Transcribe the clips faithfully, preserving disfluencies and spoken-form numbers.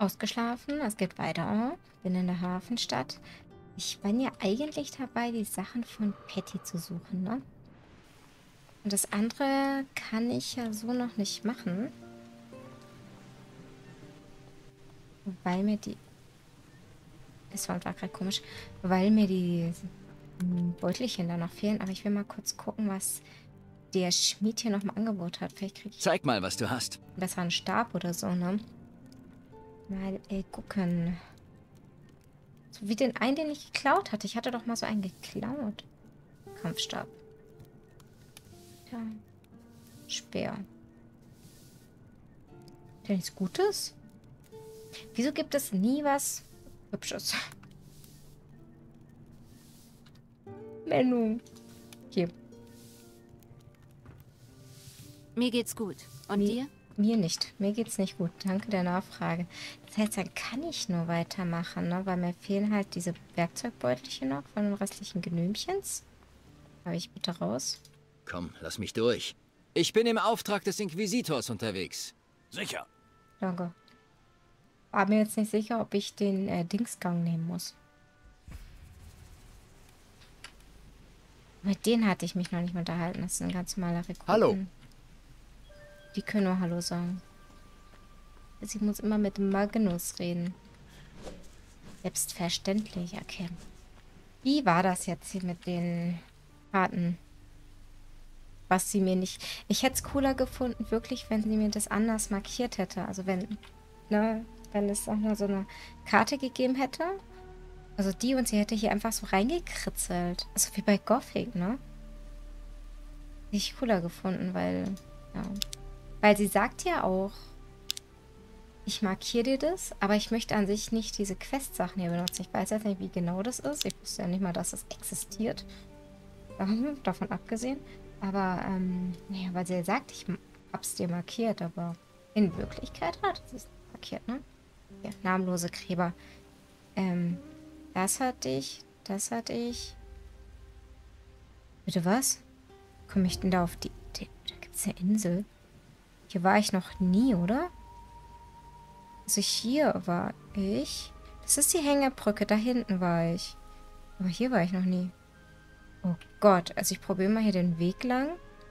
Ausgeschlafen, es geht weiter. Bin in der Hafenstadt. Ich bin ja eigentlich dabei, die Sachen von Patty zu suchen, ne? Und das andere kann ich ja so noch nicht machen, weil mir die... Das war gerade komisch, weil mir die hm, Beutelchen da noch fehlen. Aber ich will mal kurz gucken, was der Schmied hier noch im Angebot hat. Vielleicht kriege ich Zeig mal, was du hast. einen besseren Stab oder so, ne? Mal ey, gucken. So wie den einen, den ich geklaut hatte. Ich hatte doch mal so einen geklaut. Kampfstab. Ja. Speer. Denn nichts Gutes? Wieso gibt es nie was Hübsches? Menü. Hier. Mir geht's gut. Und Mi dir? Mir nicht. Mir geht's nicht gut. Danke der Nachfrage. Das heißt, dann kann ich nur weitermachen, ne? Weil mir fehlen halt diese Werkzeugbeutelchen noch von den restlichen Genümchens. Habe ich bitte raus. Komm, lass mich durch. Ich bin im Auftrag des Inquisitors unterwegs. Sicher. Danke. War mir jetzt nicht sicher, ob ich den äh, Dingsgang nehmen muss. Mit denen hatte ich mich noch nicht mehr unterhalten. Das sind ganz normale Rekruten. Hallo. Die können nur Hallo sagen. Also ich muss immer mit Magnus reden. Selbstverständlich, okay. Wie war das jetzt hier mit den Karten? Was sie mir nicht... Ich hätte es cooler gefunden, wirklich, wenn sie mir das anders markiert hätte. Also wenn, ne, wenn es auch mal so eine Karte gegeben hätte. Also die und sie hätte hier einfach so reingekritzelt. Also wie bei Gothic, ne? Hätte ich cooler gefunden, weil, ja. Weil sie sagt ja auch, ich markiere dir das, aber ich möchte an sich nicht diese Quest-Sachen hier benutzen. Ich weiß jetzt nicht, wie genau das ist. Ich wusste ja nicht mal, dass das existiert. Davon abgesehen. Aber, ähm, naja, weil sie ja sagt, ich hab's dir markiert, aber in Wirklichkeit hat es markiert, ne? Ja, namenlose Gräber. Ähm, das hatte ich, das hatte ich. Bitte was? Komme ich denn da auf die... die da gibt's eine Insel. Hier war ich noch nie, oder? Also hier war ich. Das ist die Hängebrücke, da hinten war ich. Aber hier war ich noch nie. Oh Gott, also ich probiere mal hier den Weg lang.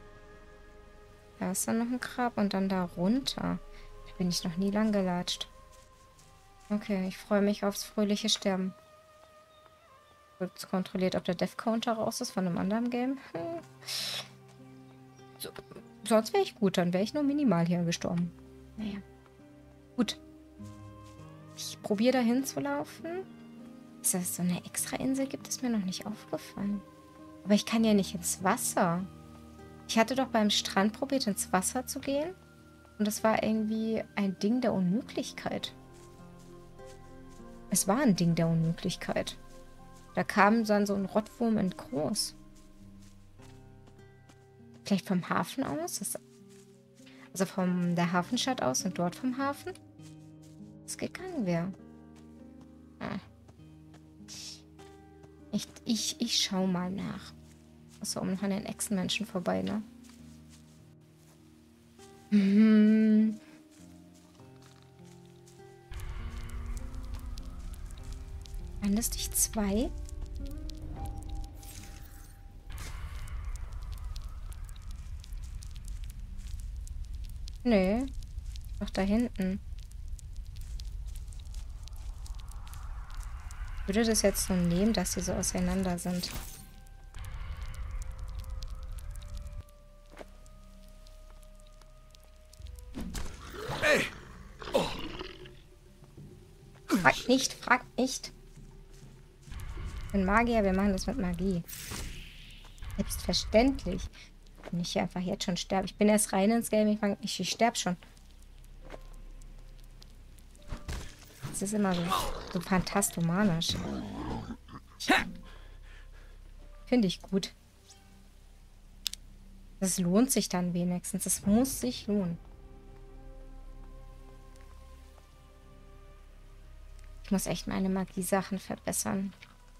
Da ist dann noch ein Grab und dann da runter. Da bin ich noch nie lang gelatscht. Okay, ich freue mich aufs fröhliche Sterben. Wird kontrolliert, ob der Death Counter raus ist von einem anderen Game. Hm. So, sonst wäre ich gut, dann wäre ich nur minimal hier gestorben. Naja. Gut. Ich probiere dahin zu laufen. Dass es so eine extra Insel gibt, ist mir noch nicht aufgefallen. Aber ich kann ja nicht ins Wasser. Ich hatte doch beim Strand probiert, ins Wasser zu gehen. Und das war irgendwie ein Ding der Unmöglichkeit. Es war ein Ding der Unmöglichkeit. Da kam dann so ein Rottwurm in groß. Vielleicht vom Hafen aus? Das, also von der Hafenstadt aus und dort vom Hafen? Das gegangen wäre. Ah. Ich, ich, ich schau mal nach. Achso, um noch an den Echsenmenschen vorbei, ne? Hm. Waren das nicht zwei? Nö. Doch da hinten. Ich würde das jetzt so nehmen, dass sie so auseinander sind. Hey. Oh. Frag nicht, frag nicht. Ich bin Magier, wir machen das mit Magie. Selbstverständlich. Wenn ich hier einfach jetzt schon sterbe. Ich bin erst rein ins Game, ich, fang, ich, ich sterbe schon. Das ist immer so, so fantastomanisch. Finde ich gut. Das lohnt sich dann wenigstens. Das muss sich lohnen. Ich muss echt meine Magiesachen verbessern.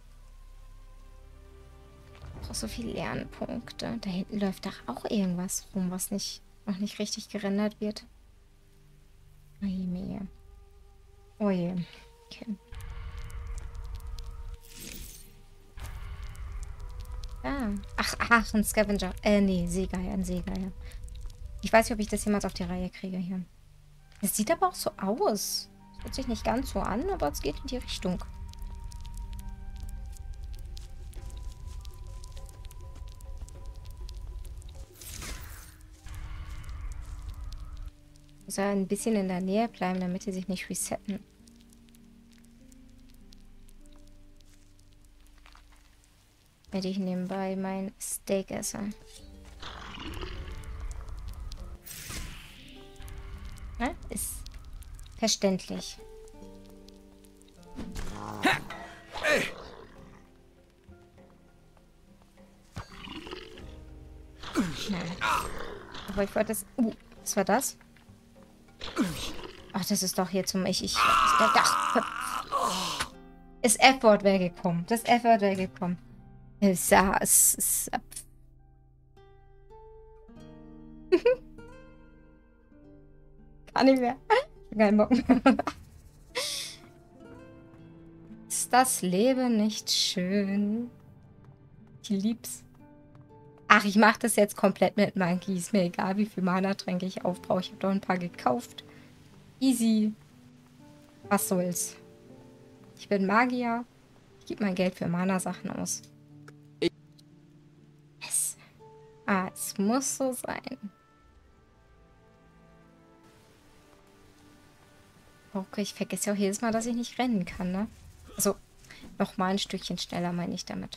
Ich brauche so viele Lernpunkte. Da hinten läuft doch auch irgendwas rum, was nicht, noch nicht richtig gerendert wird. Oh je. Oh je. Okay. Ah. Ach, ach, ein Scavenger. Äh, nee, Seegeier, ein Seegeier. Ich weiß nicht, ob ich das jemals auf die Reihe kriege hier. Es sieht aber auch so aus. Es hört sich nicht ganz so an, aber es geht in die Richtung. Muss ja ein bisschen in der Nähe bleiben, damit die sich nicht resetten. Wenn ich nebenbei mein Steak esse. Ja, ist verständlich. Nein. Aber ich wollte das... Uh, was war das? Ach, das ist doch hier zum... Ich... ich das, das F-Wort wäre gekommen. Das F-Wort wäre gekommen. Es sah... Es ist... Kann nicht mehr. Kein Bock mehr. Ist das Leben nicht schön? Ich lieb's. Ach, ich mache das jetzt komplett mit Monkey. Ist mir egal, wie viel Mana-Tränke ich aufbrauche. Ich habe doch ein paar gekauft. Easy. Was soll's. Ich bin Magier. Ich gebe mein Geld für Mana-Sachen aus. Es. Ah, es muss so sein. Okay, ich vergesse ja auch jedes Mal, dass ich nicht rennen kann, ne? Also, noch mal ein Stückchen schneller meine ich damit.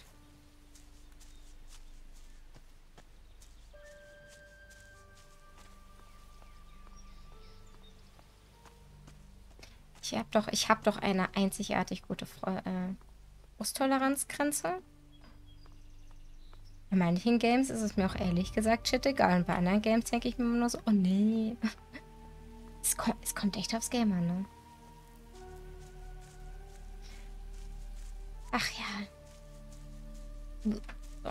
Ich habe doch, ich habe doch eine einzigartig gute Fre äh, Frusttoleranzgrenze. Bei manchen Games ist es mir auch ehrlich gesagt shit egal. Und bei anderen Games denke ich mir immer nur so, oh nee. Es kommt, es kommt echt aufs Game an, ne? Ach ja. So.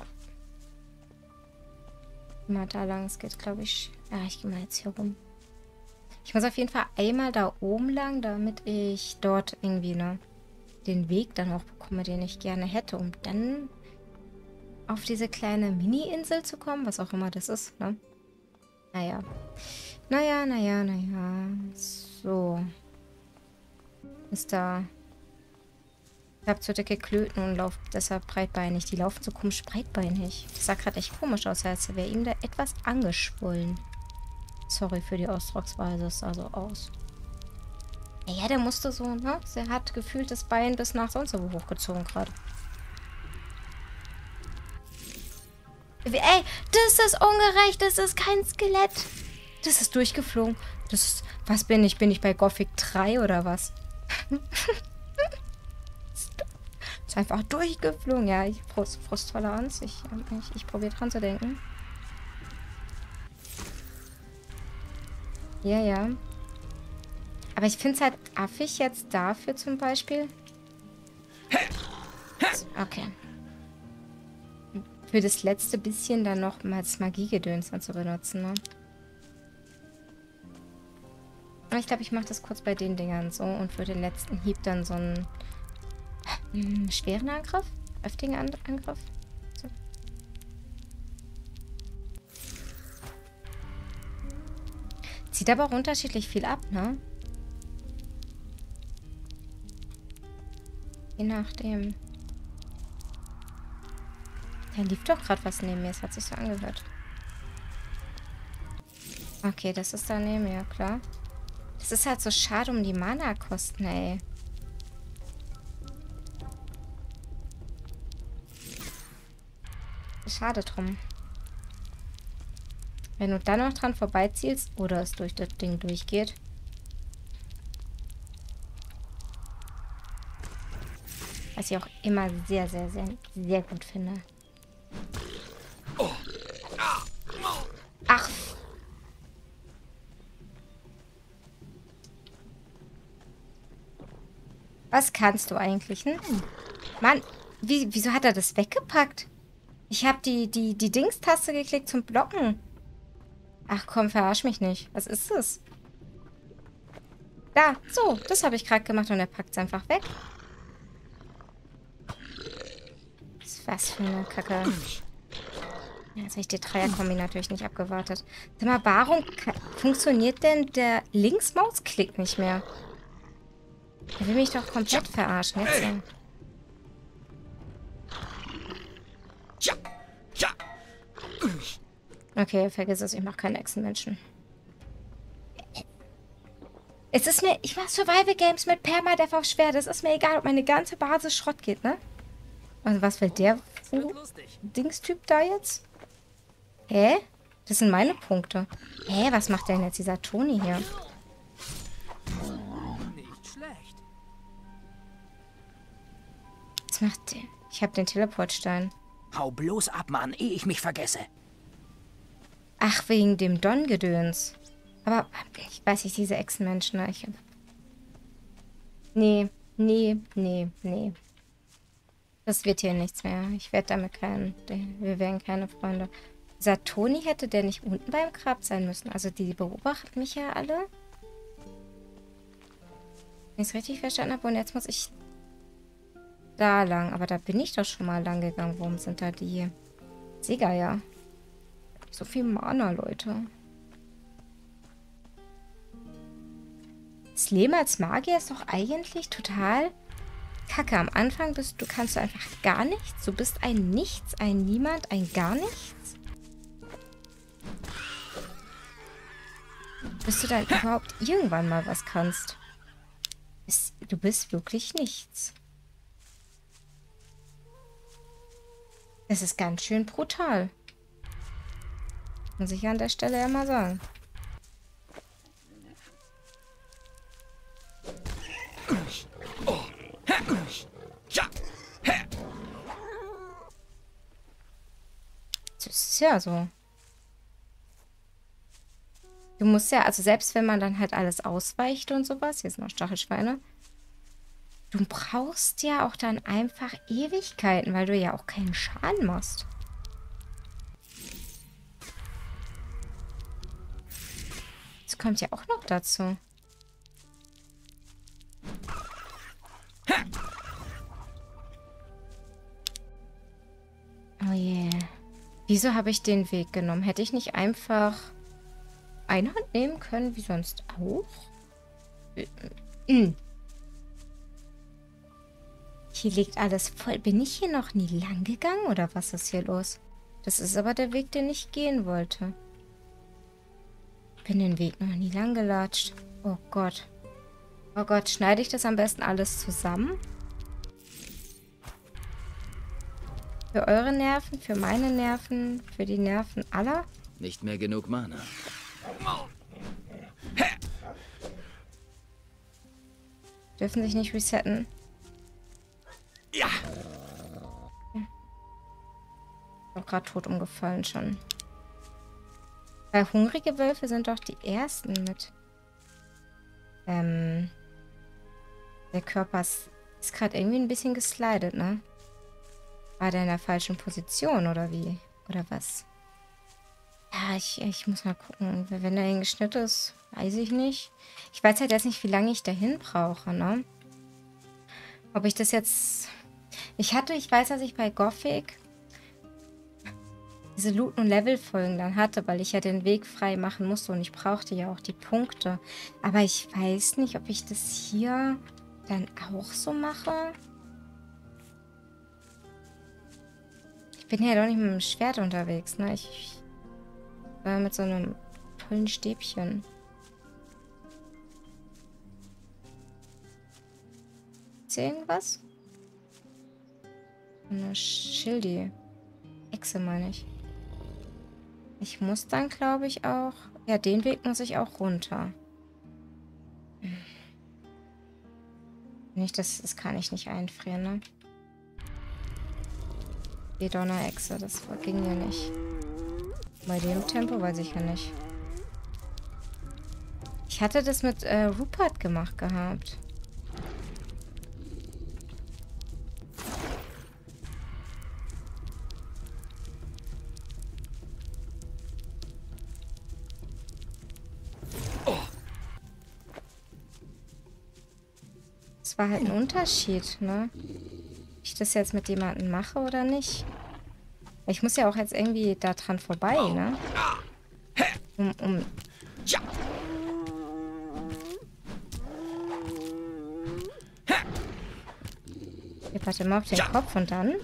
Mal da lang, es geht, glaube ich. Ja, ich gehe mal jetzt hier rum. Ich muss auf jeden Fall einmal da oben lang, damit ich dort irgendwie, ne, den Weg dann auch bekomme, den ich gerne hätte, um dann auf diese kleine Mini-Insel zu kommen, was auch immer das ist, ne? Naja. Naja, naja, naja. So. Ist da. Ich habe zu dicke Klöten und laufe deshalb breitbeinig. Die laufen so komisch breitbeinig. Das sah gerade echt komisch aus, als wäre ihm da etwas angeschwollen. Sorry für die Ausdrucksweise, es sah so aus. Ja, der musste so, ne? Der hat gefühlt das Bein bis nach sonst wo hochgezogen gerade. Ey, das ist ungerecht, das ist kein Skelett. Das ist durchgeflogen. Das ist, was bin ich? Bin ich bei Gothic drei oder was? Ist einfach durchgeflogen. Ja, ich Frust, Frusttoleranz. Ich, ich, ich probiere dran zu denken. Ja, ja. Aber ich finde es halt affig jetzt dafür zum Beispiel. Okay. Für das letzte bisschen dann noch mal das Magiegedöns dann zu benutzen, ne? Aber ich glaube, ich mache das kurz bei den Dingern so und für den letzten Hieb dann so einen hm, schweren Angriff? Heftigen An Angriff? So. Zieht aber auch unterschiedlich viel ab, ne? Je nachdem. Da lief doch gerade was neben mir. Es hat sich so angehört. Okay, das ist da neben mir, klar. Das ist halt so schade um die Mana-Kosten, ey. Schade drum. Wenn du dann noch dran vorbeizielst oder es durch das Ding durchgeht. Was ich auch immer sehr, sehr, sehr, sehr gut finde. Ach. Was kannst du eigentlich? Hm? Mann, wie, wieso hat er das weggepackt? Ich habe die, die, die Dingstaste geklickt zum Blocken. Ach komm, verarsch mich nicht. Was ist das? Da, so, das habe ich gerade gemacht und er packt es einfach weg. Was für eine Kacke. Ja, jetzt habe ich die Dreierkombi natürlich nicht abgewartet. Sag mal, warum funktioniert denn der Linksmausklick nicht mehr? Der will mich doch komplett verarschen. Jetzt ja. Okay, vergiss es, ich mache keine Echsenmenschen. Es ist mir... Ich mache Survival Games mit Permadeath auf schwer. Das ist mir egal, ob meine ganze Basis Schrott geht, ne? Also was will der Dingstyp da jetzt? Hä? Das sind meine Punkte. Hä, was macht denn jetzt dieser Toni hier? Nicht schlecht. Was macht der? Ich habe den Teleportstein. Hau bloß ab, Mann, ehe ich mich vergesse. Ach, wegen dem Don-Gedöns. Aber ich weiß nicht, diese Echsenmenschen. Ne? Ich... Nee, nee, nee, nee. Das wird hier nichts mehr. Ich werde damit kein... Wir werden keine Freunde. Dieser Toni hätte der nicht unten beim Grab sein müssen. Also die beobachten mich ja alle. Wenn ich es richtig verstanden habe. Und jetzt muss ich da lang. Aber da bin ich doch schon mal lang gegangen. Warum sind da die Seegeier? So viel Mana, Leute. Das Leben als Magier ist doch eigentlich total kacke. Am Anfang bist du, kannst du einfach gar nichts. Du bist ein Nichts, ein Niemand, ein gar nichts. Bis du dann überhaupt irgendwann mal was kannst. Du bist wirklich nichts. Es ist ganz schön brutal. Muss ich an der Stelle ja mal sagen. Das ist ja so. Du musst ja, also selbst wenn man dann halt alles ausweicht und sowas, hier sind noch Stachelschweine, du brauchst ja auch dann einfach Ewigkeiten, weil du ja auch keinen Schaden machst. Das kommt ja auch noch dazu. Oh yeah. Wieso habe ich den Weg genommen? Hätte ich nicht einfach Einhand nehmen können, wie sonst auch? Hier liegt alles voll. Bin ich hier noch nie lang gegangen oder was ist hier los? Das ist aber der Weg, den ich gehen wollte. Bin den Weg noch nie lang gelatscht. Oh Gott. Oh Gott, schneide ich das am besten alles zusammen? Für eure Nerven, für meine Nerven, für die Nerven aller? Nicht mehr genug Mana. Dürfen sich nicht resetten. Ja. Doch gerade tot umgefallen schon. Weil hungrige Wölfe sind doch die ersten mit. Ähm. Der Körper ist, ist gerade irgendwie ein bisschen geslidet, ne? War der in der falschen Position oder wie? Oder was? Ja, ich, ich muss mal gucken. Wenn der hingeschnitten ist, weiß ich nicht. Ich weiß halt jetzt nicht, wie lange ich dahin brauche, ne? Ob ich das jetzt... Ich hatte, ich weiß, dass ich bei Gothic diese Loot- und Level-Folgen dann hatte, weil ich ja den Weg frei machen musste und ich brauchte ja auch die Punkte. Aber ich weiß nicht, ob ich das hier dann auch so mache. Ich bin ja doch nicht mit dem Schwert unterwegs, ne? Ich war mit so einem tollen Stäbchen. Ist hier irgendwas? Eine Schildi. Echse, meine ich. Ich muss dann, glaube ich, auch... Ja, den Weg muss ich auch runter. Nicht, das, das kann ich nicht einfrieren, ne? Die Donnerechse, das ging ja nicht. Bei dem Tempo weiß ich ja nicht. Ich hatte das mit äh, Rupert gemacht gehabt. Das war halt ein Unterschied, ne? Ob ich das jetzt mit jemandem mache oder nicht. Ich muss ja auch jetzt irgendwie da dran vorbei, ne? Um, um... Ich warte mal auf den Kopf und dann...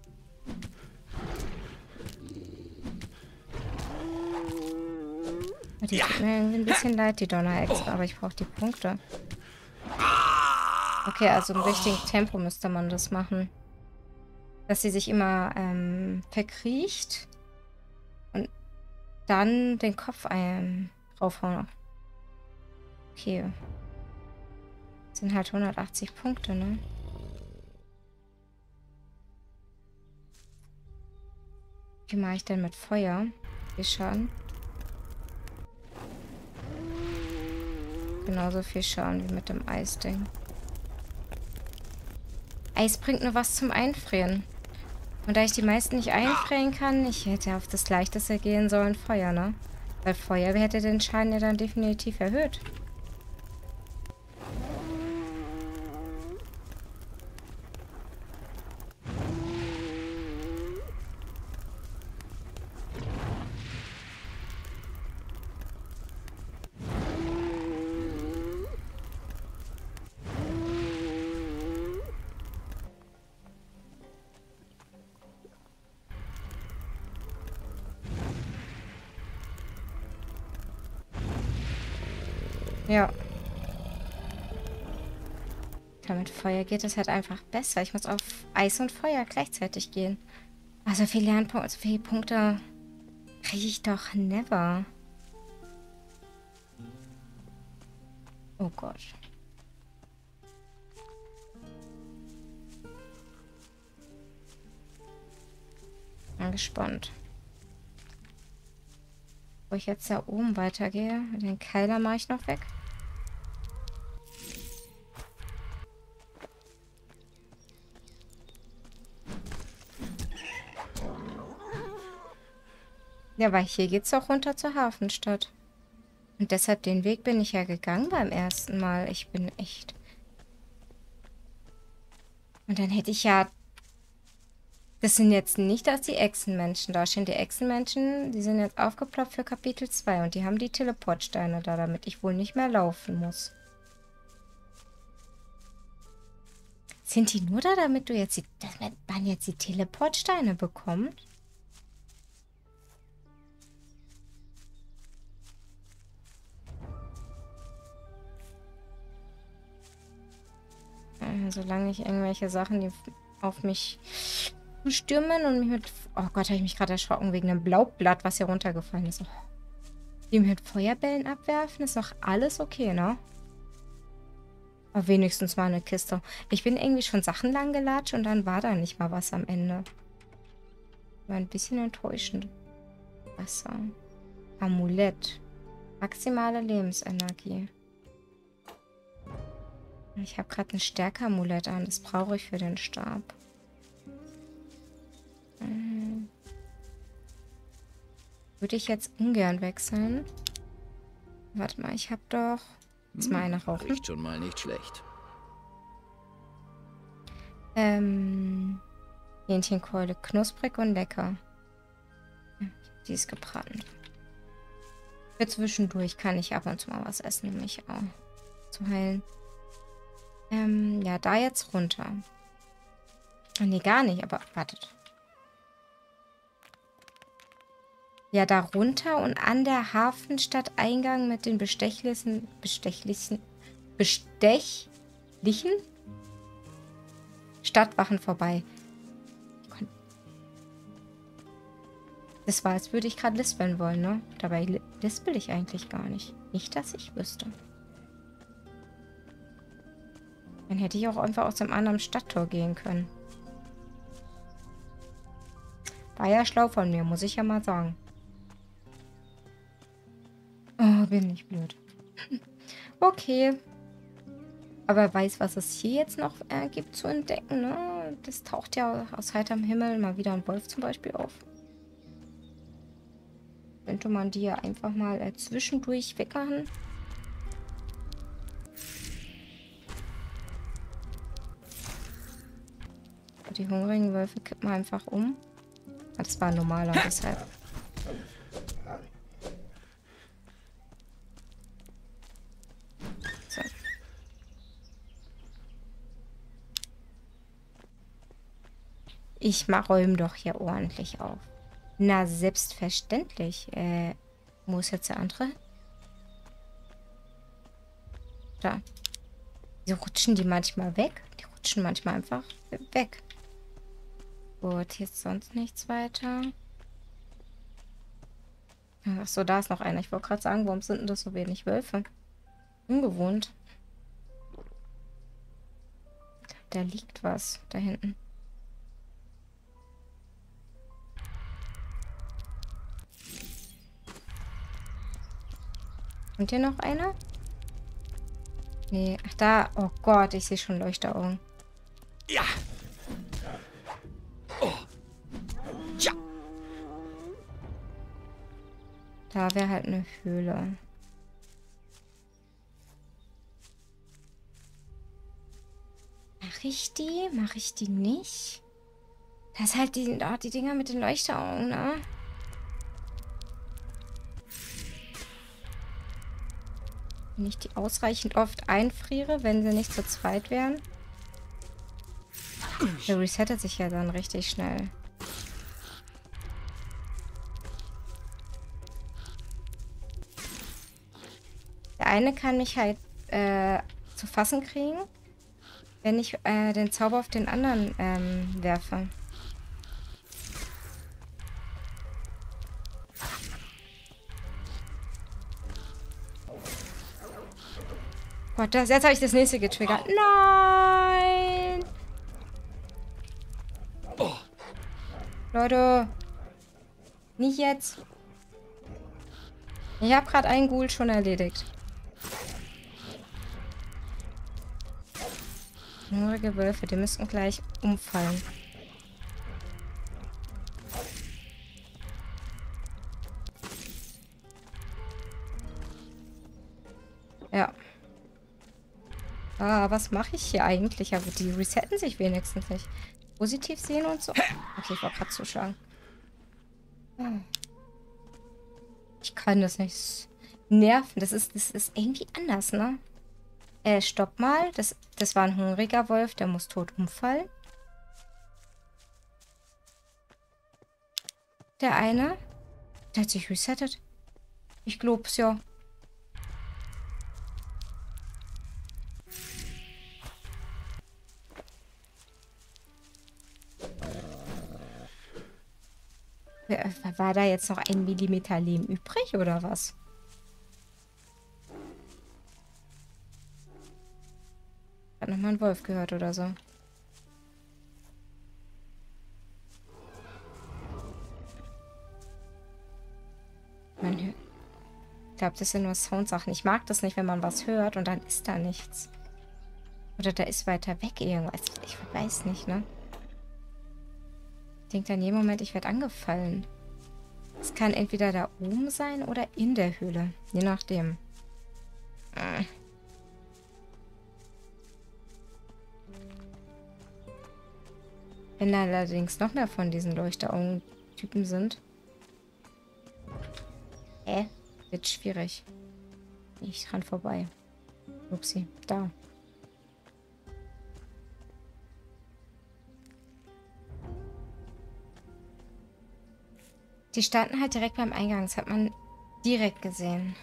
Die tut mir irgendwie ein bisschen leid, die Donner-Ex, aber ich brauche die Punkte. Okay, also im richtigen Tempo müsste man das machen. Dass sie sich immer ähm, verkriecht und dann den Kopf ähm, draufhauen. Okay. Das sind halt hundertachtzig Punkte, ne? Wie mache ich denn mit Feuer? Wie Schaden? Genauso viel Schaden wie mit dem Eisding. Eis bringt nur was zum Einfrieren. Und da ich die meisten nicht einfrieren kann, ich hätte auf das Leichteste gehen sollen, Feuer, ne? Weil Feuer hätte den Schaden ja dann definitiv erhöht. Ja. Damit Feuer geht es halt einfach besser. Ich muss auf Eis und Feuer gleichzeitig gehen. Also viele Lernpunkte, so viele Punkte kriege ich doch never. Oh Gott. Bin gespannt. Wo ich jetzt da oben weitergehe. Den Keiler mache ich noch weg. Ja, weil hier geht's auch runter zur Hafenstadt. Und deshalb den Weg bin ich ja gegangen beim ersten Mal. Ich bin echt... Und dann hätte ich ja... Das sind jetzt nicht, dass die Echsenmenschen da stehen. Die Echsenmenschen, die sind jetzt aufgeploppt für Kapitel zwei. Und die haben die Teleportsteine da, damit ich wohl nicht mehr laufen muss. Sind die nur da, damit du jetzt die... Damit man jetzt die Teleportsteine bekommt? Solange ich irgendwelche Sachen, die auf mich stürmen und mich mit... Oh Gott, habe ich mich gerade erschrocken wegen einem Blaublatt, was hier runtergefallen ist. Oh. Die mit Feuerbällen abwerfen, ist doch alles okay, ne? Aber wenigstens mal eine Kiste. Ich bin irgendwie schon Sachen lang gelatscht und dann war da nicht mal was am Ende. War ein bisschen enttäuschend. Wasser. Amulett. Maximale Lebensenergie. Ich habe gerade ein Stärke-Amulett an. Das brauche ich für den Stab. Hm. Würde ich jetzt ungern wechseln. Warte mal, ich habe doch... Jetzt mal eine rauchen. Riecht schon mal nicht schlecht. Ähm... Hähnchenkeule. Knusprig und lecker. Die ist gebraten. Für zwischendurch kann ich ab und zu mal was essen, um mich auch zu heilen. Ähm, ja, da jetzt runter. Oh, nee, gar nicht, aber wartet. Ja, da runter und an der Hafenstadt-Eingang mit den bestechlichen, bestechlichen, bestechlichen Stadtwachen vorbei. Das war, als würde ich gerade lispeln wollen, ne? Dabei lispel ich eigentlich gar nicht. Nicht, dass ich wüsste. Dann hätte ich auch einfach aus dem anderen Stadttor gehen können. War ja schlau von mir, muss ich ja mal sagen. Oh, bin ich blöd. Okay. Aber wer weiß, was es hier jetzt noch äh, gibt zu entdecken, ne? Das taucht ja aus heiterem Himmel mal wieder ein Wolf zum Beispiel auf. Könnte man die ja einfach mal äh, zwischendurch wegmachen. die hungrigen Wölfe kippen einfach um. Ah, das war ein normaler, deshalb. So. Ich mach, räume doch hier ordentlich auf. Na, selbstverständlich. Äh, wo ist jetzt der andere? Da. Wieso rutschen die manchmal weg? Die rutschen manchmal einfach weg. Gut, hier ist sonst nichts weiter. Achso, da ist noch einer. Ich wollte gerade sagen, warum sind denn das so wenig Wölfe? Ungewohnt. Da liegt was da hinten. Kommt hier noch einer? Nee, ach da. Oh Gott, ich sehe schon Leuchteraugen. Ja. Oh. Ja. Da wäre halt eine Höhle. Mache ich die? Mache ich die nicht? Das ist halt die, oh, die Dinger mit den Leuchteraugen, ne? Wenn ich die ausreichend oft einfriere, wenn sie nicht zu zweit wären. Der resettet sich ja dann richtig schnell. Der eine kann mich halt äh, zu fassen kriegen, wenn ich äh, den Zauber auf den anderen ähm, werfe. Gott, das, jetzt habe ich das nächste getriggert. Nein! Oh. Leute. Nicht jetzt. Ich habe gerade einen Ghoul schon erledigt. Hungrige Wölfe, die müssten gleich umfallen. Ja. Ah, was mache ich hier eigentlich? Aber die resetten sich wenigstens nicht. Positiv sehen und so. Okay, ich war gerade zuschlagen. Ich kann das nicht nerven. Das ist, das ist irgendwie anders, ne? Äh, stopp mal. Das, das war ein hungriger Wolf. Der muss tot umfallen. Der eine. Der hat sich resettet. Ich glaub's ja. War da jetzt noch ein Millimeter Lehm übrig, oder was? Hat nochmal ein Wolf gehört oder so. Man hört. Ich glaube, das sind nur Soundsachen. Ich mag das nicht, wenn man was hört und dann ist da nichts. Oder da ist weiter weg irgendwas. Ich weiß nicht, ne? Ich denke dann jeden Moment, ich werde angefallen. Es kann entweder da oben sein oder in der Höhle. Je nachdem. Äh. Wenn da allerdings noch mehr von diesen Leuchteraugen-Typen sind. Hä? Wird schwierig. Nicht dran vorbei. Upsi. Da. Die standen halt direkt beim Eingang. Das hat man direkt gesehen.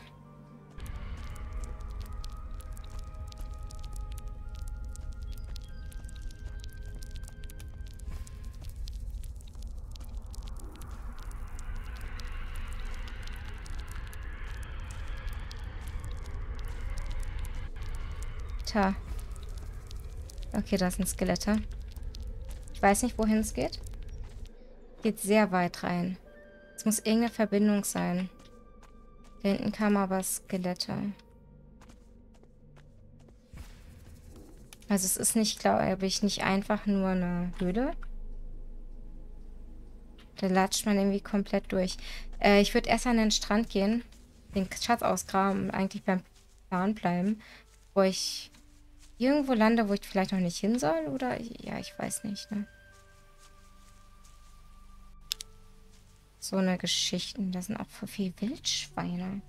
Tja. Okay, da sind Skelette. Ich weiß nicht, wohin es geht. Geht sehr weit rein. Es muss irgendeine Verbindung sein. Da hinten kamen aber Skelette. Also es ist nicht, glaube ich, nicht einfach nur eine Höhle. Da latscht man irgendwie komplett durch. Äh, ich würde erst an den Strand gehen, den Schatz ausgraben und eigentlich beim Plan bleiben, wo ich irgendwo lande, wo ich vielleicht noch nicht hin soll. Oder, ja, ich weiß nicht, ne? So eine Geschichte. Da sind auch voll viel Wildschweine.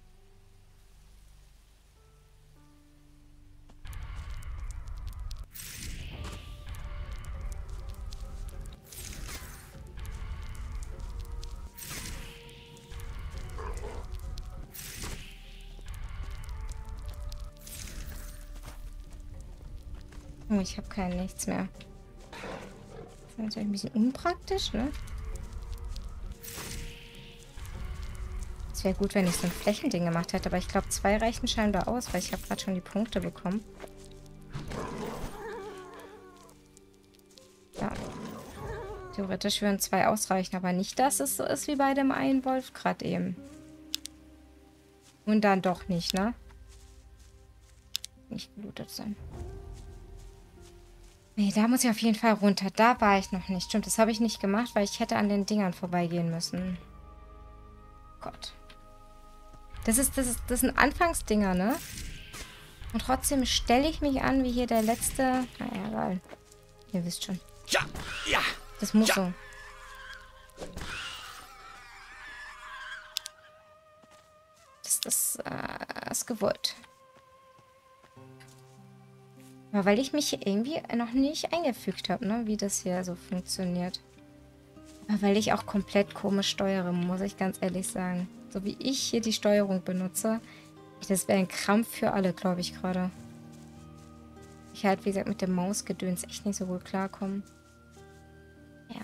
Oh, ich habe kein nichts mehr. Das ist natürlich ein bisschen unpraktisch, ne? Es wäre gut, wenn ich so ein Flächending gemacht hätte, aber ich glaube, zwei reichen scheinbar aus, weil ich habe gerade schon die Punkte bekommen. Ja. Theoretisch würden zwei ausreichen, aber nicht, dass es so ist wie bei dem einen Wolf gerade eben. Und dann doch nicht, ne? Nicht gelootet sein. Nee, da muss ich auf jeden Fall runter. Da war ich noch nicht. Stimmt, das habe ich nicht gemacht, weil ich hätte an den Dingern vorbeigehen müssen. Gott. Das ist, das ist, das sind Anfangsdinger, ne? Und trotzdem stelle ich mich an wie hier der letzte... Naja, egal. Ihr wisst schon. Ja, ja. Das muss ja. so. Das, das äh, ist gewollt. Aber weil ich mich hier irgendwie noch nicht eingefügt habe, ne? Wie das hier so funktioniert. Aber weil ich auch komplett komisch steuere, muss ich ganz ehrlich sagen. So wie ich hier die Steuerung benutze, das wäre ein Krampf für alle, glaube ich, gerade. Ich halt, wie gesagt, mit dem Mausgedöns echt nicht so gut klarkommen. Ja.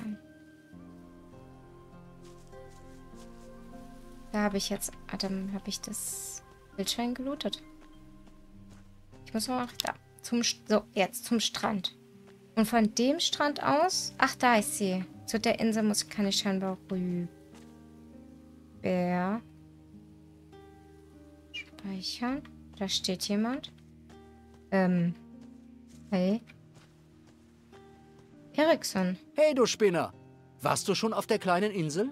Da habe ich jetzt... Adam, habe ich das Wildschwein gelootet. Ich muss noch... Da. Zum... So, jetzt zum Strand. Und von dem Strand aus... Ach, da ist sie. Zu der Insel muss kann ich scheinbar rüber. Speichern. Da steht jemand. Ähm. Hey. Eriksson. Hey, du Spinner. Warst du schon auf der kleinen Insel?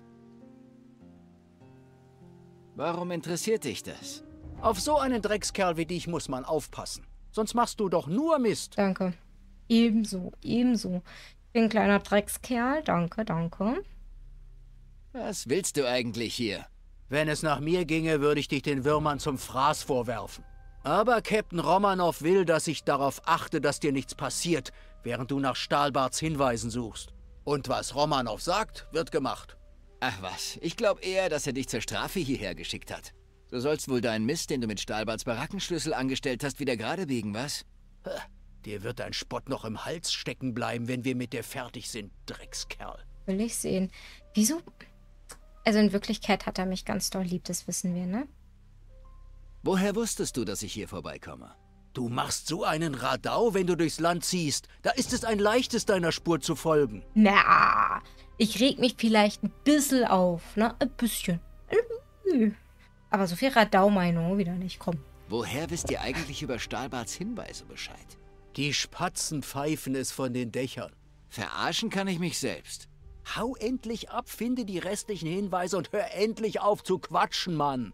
Warum interessiert dich das? Auf so einen Dreckskerl wie dich muss man aufpassen. Sonst machst du doch nur Mist. Danke. Ebenso, ebenso. Ich bin ein kleiner Dreckskerl. Danke, danke. Was willst du eigentlich hier? Wenn es nach mir ginge, würde ich dich den Würmern zum Fraß vorwerfen. Aber Captain Romanov will, dass ich darauf achte, dass dir nichts passiert, während du nach Stahlbarts Hinweisen suchst. Und was Romanov sagt, wird gemacht. Ach was, ich glaube eher, dass er dich zur Strafe hierher geschickt hat. Du sollst wohl deinen Mist, den du mit Stahlbarts Barackenschlüssel angestellt hast, wieder gerade biegen, was? Dir wird dein Spott noch im Hals stecken bleiben, wenn wir mit dir fertig sind, Dreckskerl. Will ich sehen. Wieso? Also in Wirklichkeit hat er mich ganz doll lieb, das wissen wir, ne? Woher wusstest du, dass ich hier vorbeikomme? Du machst so einen Radau, wenn du durchs Land ziehst. Da ist es ein leichtes, deiner Spur zu folgen. Na, ich reg mich vielleicht ein bisschen auf, ne? Ein bisschen. Aber so viel Radau meine ich wieder nicht, komm. Woher wisst ihr eigentlich über Stahlbarts Hinweise Bescheid? Die Spatzen pfeifen es von den Dächern. Verarschen kann ich mich selbst. Hau endlich ab, finde die restlichen Hinweise und hör endlich auf zu quatschen, Mann.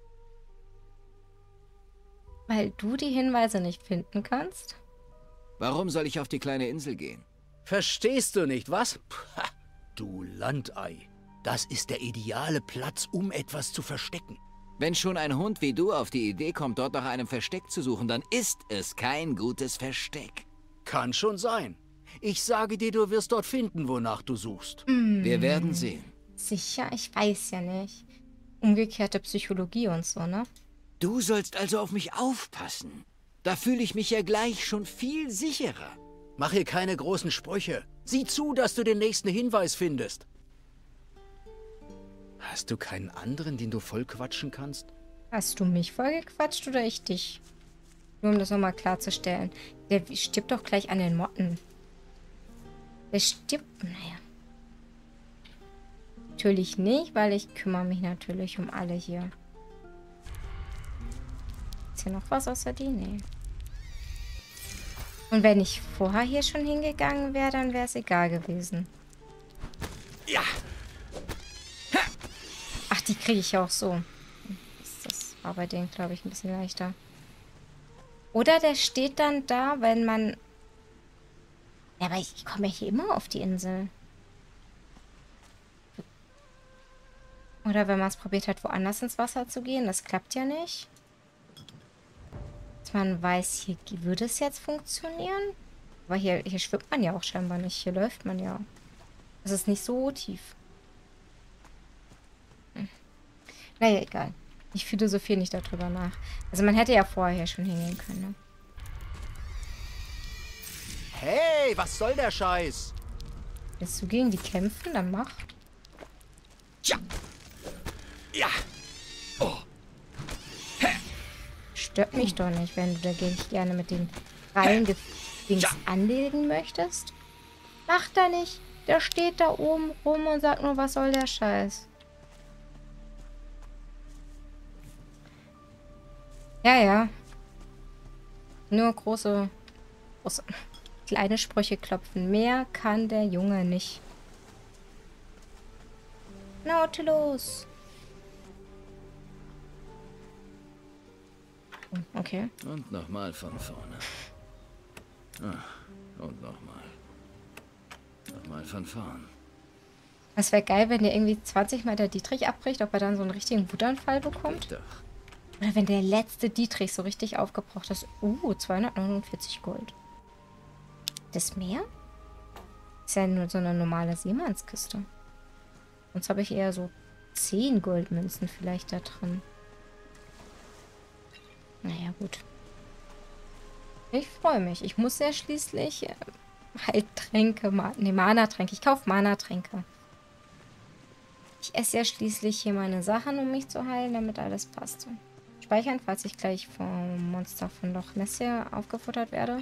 Weil du die Hinweise nicht finden kannst? Warum soll ich auf die kleine Insel gehen? Verstehst du nicht, was? Pah, du Landei. Das ist der ideale Platz, um etwas zu verstecken. Wenn schon ein Hund wie du auf die Idee kommt, dort nach einem Versteck zu suchen, dann ist es kein gutes Versteck. Kann schon sein. Ich sage dir, du wirst dort finden, wonach du suchst. Mm. Wir werden sehen. Sicher? Ich weiß ja nicht. Umgekehrte Psychologie und so, ne? Du sollst also auf mich aufpassen. Da fühle ich mich ja gleich schon viel sicherer. Mach hier keine großen Sprüche. Sieh zu, dass du den nächsten Hinweis findest. Hast du keinen anderen, den du vollquatschen kannst? Hast du mich vollgequatscht oder ich dich? Nur um das nochmal klarzustellen. Der stirbt doch gleich an den Motten. Der stirbt... Naja. Natürlich nicht, weil ich kümmere mich natürlich um alle hier. Ist hier noch was außer die? Nee. Und wenn ich vorher hier schon hingegangen wäre, dann wäre es egal gewesen. Ja. Ach, die kriege ich ja auch so. Das war bei denen, glaube ich, ein bisschen leichter. Oder der steht dann da, wenn man... Ja, aber ich komme ja hier immer auf die Insel. Oder wenn man es probiert hat, woanders ins Wasser zu gehen. Das klappt ja nicht. Dass man weiß, hier würde es jetzt funktionieren. Aber hier, hier schwimmt man ja auch scheinbar nicht. Hier läuft man ja. Es ist nicht so tief. Hm. Naja, egal. Ich philosophiere nicht darüber nach. Also man hätte ja vorher schon hingehen können, ne? Hey, was soll der Scheiß? Willst du gegen die kämpfen? Dann mach. Tja. Ja. Oh. Stört mich doch nicht, wenn du dagegen gerne mit den Reihen Dings Ja. anlegen möchtest. Macht er nicht. Der steht da oben rum und sagt nur, was soll der Scheiß. Ja, ja. Nur große, große, kleine Sprüche klopfen. Mehr kann der Junge nicht. Nautilus. Oh, okay. Und nochmal von vorne. Ah, und nochmal. Nochmal von vorn. Es wäre geil, wenn der irgendwie zwanzig Mal der Dietrich abbricht, ob er dann so einen richtigen Wutanfall bekommt. Geht doch. Oder wenn der letzte Dietrich so richtig aufgebraucht ist. Uh, zweihundertneunundvierzig Gold. Das Meer? Ist ja nur so eine normale Seemannskiste. Sonst habe ich eher so zehn Goldmünzen vielleicht da drin. Naja, gut. Ich freue mich. Ich muss ja schließlich äh, halt Tränke, Ma ne, Mana-Tränke. Ich kaufe Mana-Tränke. Ich esse ja schließlich hier meine Sachen, um mich zu heilen, damit alles passt. Speichern, falls ich gleich vom Monster von Loch Ness hier aufgefuttert werde.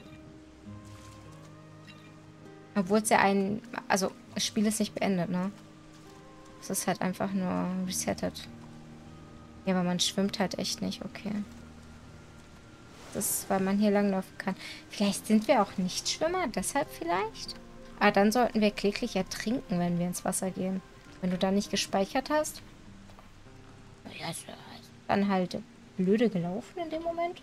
Obwohl es ja ein... Also, das Spiel ist nicht beendet, ne? Es ist halt einfach nur resettet. Ja, aber man schwimmt halt echt nicht, okay. Das ist, weil man hier langlaufen kann. Vielleicht sind wir auch Nichtschwimmer, deshalb vielleicht? Aber dann sollten wir kläglich ertrinken, wenn wir ins Wasser gehen. Wenn du da nicht gespeichert hast. Ja, ist dann halt blöde gelaufen in dem Moment.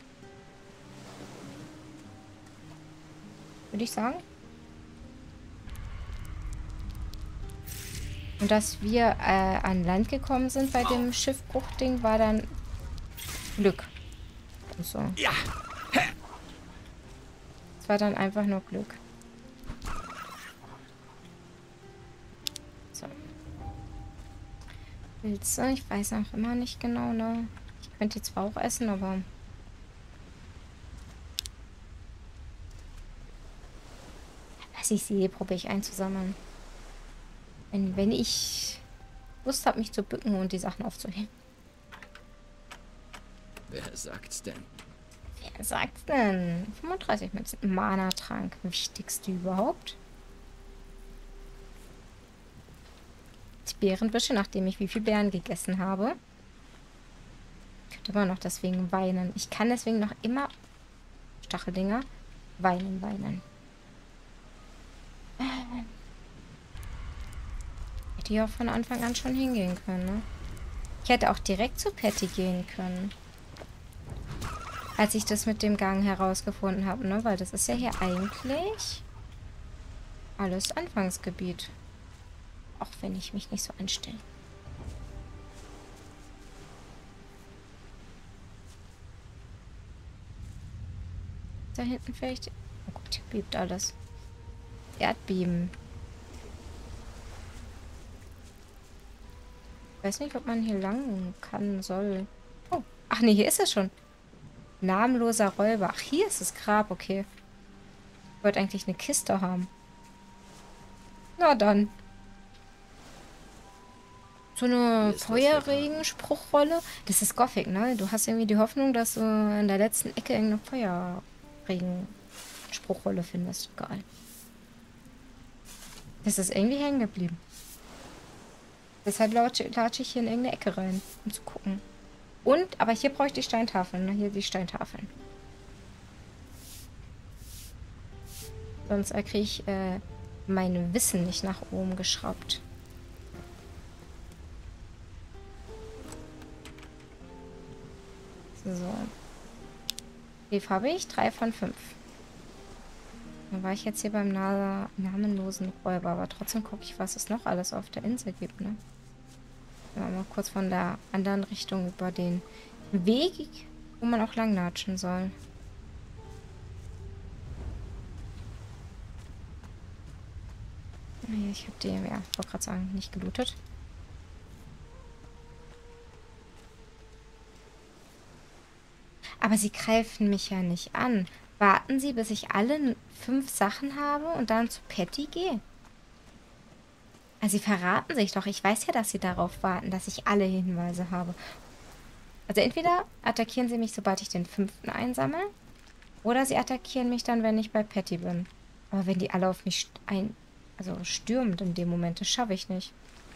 Würde ich sagen. Und dass wir äh, an Land gekommen sind bei dem Schiffbruchding, war dann Glück. Und so. Ja. Es war dann einfach nur Glück. So. Pilze, ich weiß auch immer nicht genau, ne? Ich könnte die zwar auch essen, aber... Was ich sehe, probiere ich einzusammeln. Wenn, wenn ich Lust habe, mich zu bücken und die Sachen aufzuheben. Wer sagt's denn? Wer sagt's denn? fünfunddreißig Münzen. Mana-Trank. Wichtigste überhaupt. Die Beerenbüsche, nachdem ich wie viel Beeren gegessen habe. Ich könnte immer noch deswegen weinen. Ich kann deswegen noch immer Stacheldinger weinen, weinen. Ähm. Hätte ich auch von Anfang an schon hingehen können, ne? Ich hätte auch direkt zu Patty gehen können. Als ich das mit dem Gang herausgefunden habe, ne? Weil das ist ja hier eigentlich alles Anfangsgebiet. Auch wenn ich mich nicht so anstelle. Da hinten vielleicht... Oh Gott, hier bebt alles. Erdbeben. Ich weiß nicht, ob man hier lang kann, soll. Oh, ach nee, hier ist es schon. Namenloser Räuber. Ach, hier ist das Grab, okay. Ich wollte eigentlich eine Kiste haben. Na dann. So eine Feuerregen-Spruchrolle. Das ist Gothic, ne? Du hast irgendwie die Hoffnung, dass du in der letzten Ecke irgendeine Feuerregen-Spruchrolle findest. Geil. Das ist irgendwie hängen geblieben. Deshalb latsche ich hier in irgendeine Ecke rein, um zu gucken. Und, aber hier brauche ich die Steintafeln. Ne? Hier die Steintafeln. Sonst äh, kriege ich äh, mein Wissen nicht nach oben geschraubt. So. Wie viel habe ich? Drei von fünf. Dann war ich jetzt hier beim na namenlosen Räuber. Aber trotzdem gucke ich, was es noch alles auf der Insel gibt, ne? Mal kurz von der anderen Richtung über den Weg, wo man auch lang latschen soll. Ich habe die, ja, ich wollte gerade sagen, nicht gelootet. Aber sie greifen mich ja nicht an. Warten Sie, bis ich alle fünf Sachen habe und dann zu Patty gehe? Also sie verraten sich doch. Ich weiß ja, dass sie darauf warten, dass ich alle Hinweise habe. Also entweder attackieren sie mich, sobald ich den fünften einsammle, oder sie attackieren mich dann, wenn ich bei Patty bin. Aber wenn die alle auf mich ein, also stürmen in dem Moment, das schaffe ich nicht.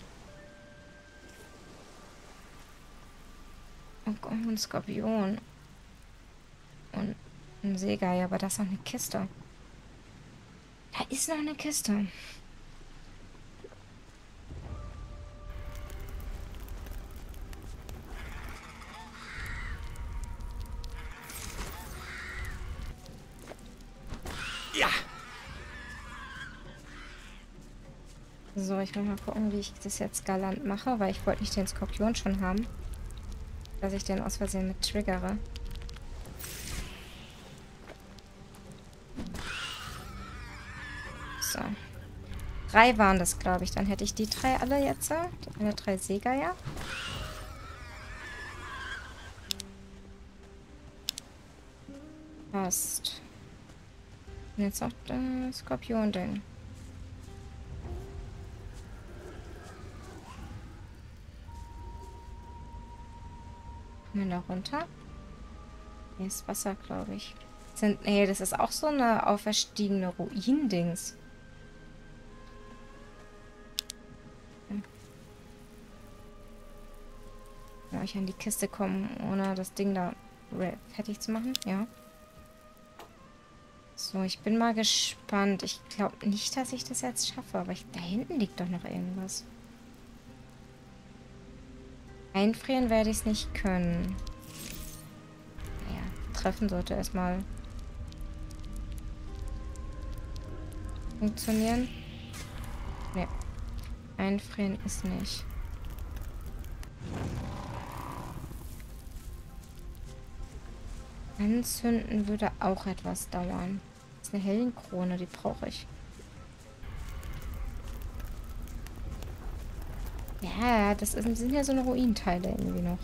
Oh Gott, ein Skorpion. Und ein Seegeier, aber da ist noch eine Kiste. Da ist noch eine Kiste. Ja. So, ich muss mal gucken, wie ich das jetzt galant mache, weil ich wollte nicht den Skorpion schon haben. Dass ich den aus Versehen mit triggere. So. Drei waren das, glaube ich. Dann hätte ich die drei alle jetzt. Die alle drei Seegeier. Passt. Und jetzt noch das Skorpion-Ding. Kommen wir da runter? Hier ist Wasser, glaube ich. Sind, nee, das ist auch so eine auferstiegene Ruin-Dings. Kann ich an die Kiste kommen, ohne das Ding da fertig zu machen? Ja. So, ich bin mal gespannt. Ich glaube nicht, dass ich das jetzt schaffe, aber ich, da hinten liegt doch noch irgendwas. Einfrieren werde ich es nicht können. Naja, treffen sollte erstmal funktionieren. Ne, einfrieren ist nicht. Anzünden würde auch etwas dauern. Das ist eine Heldenkrone, die brauche ich. Ja, das ist, sind ja so eine Ruinenteile irgendwie noch.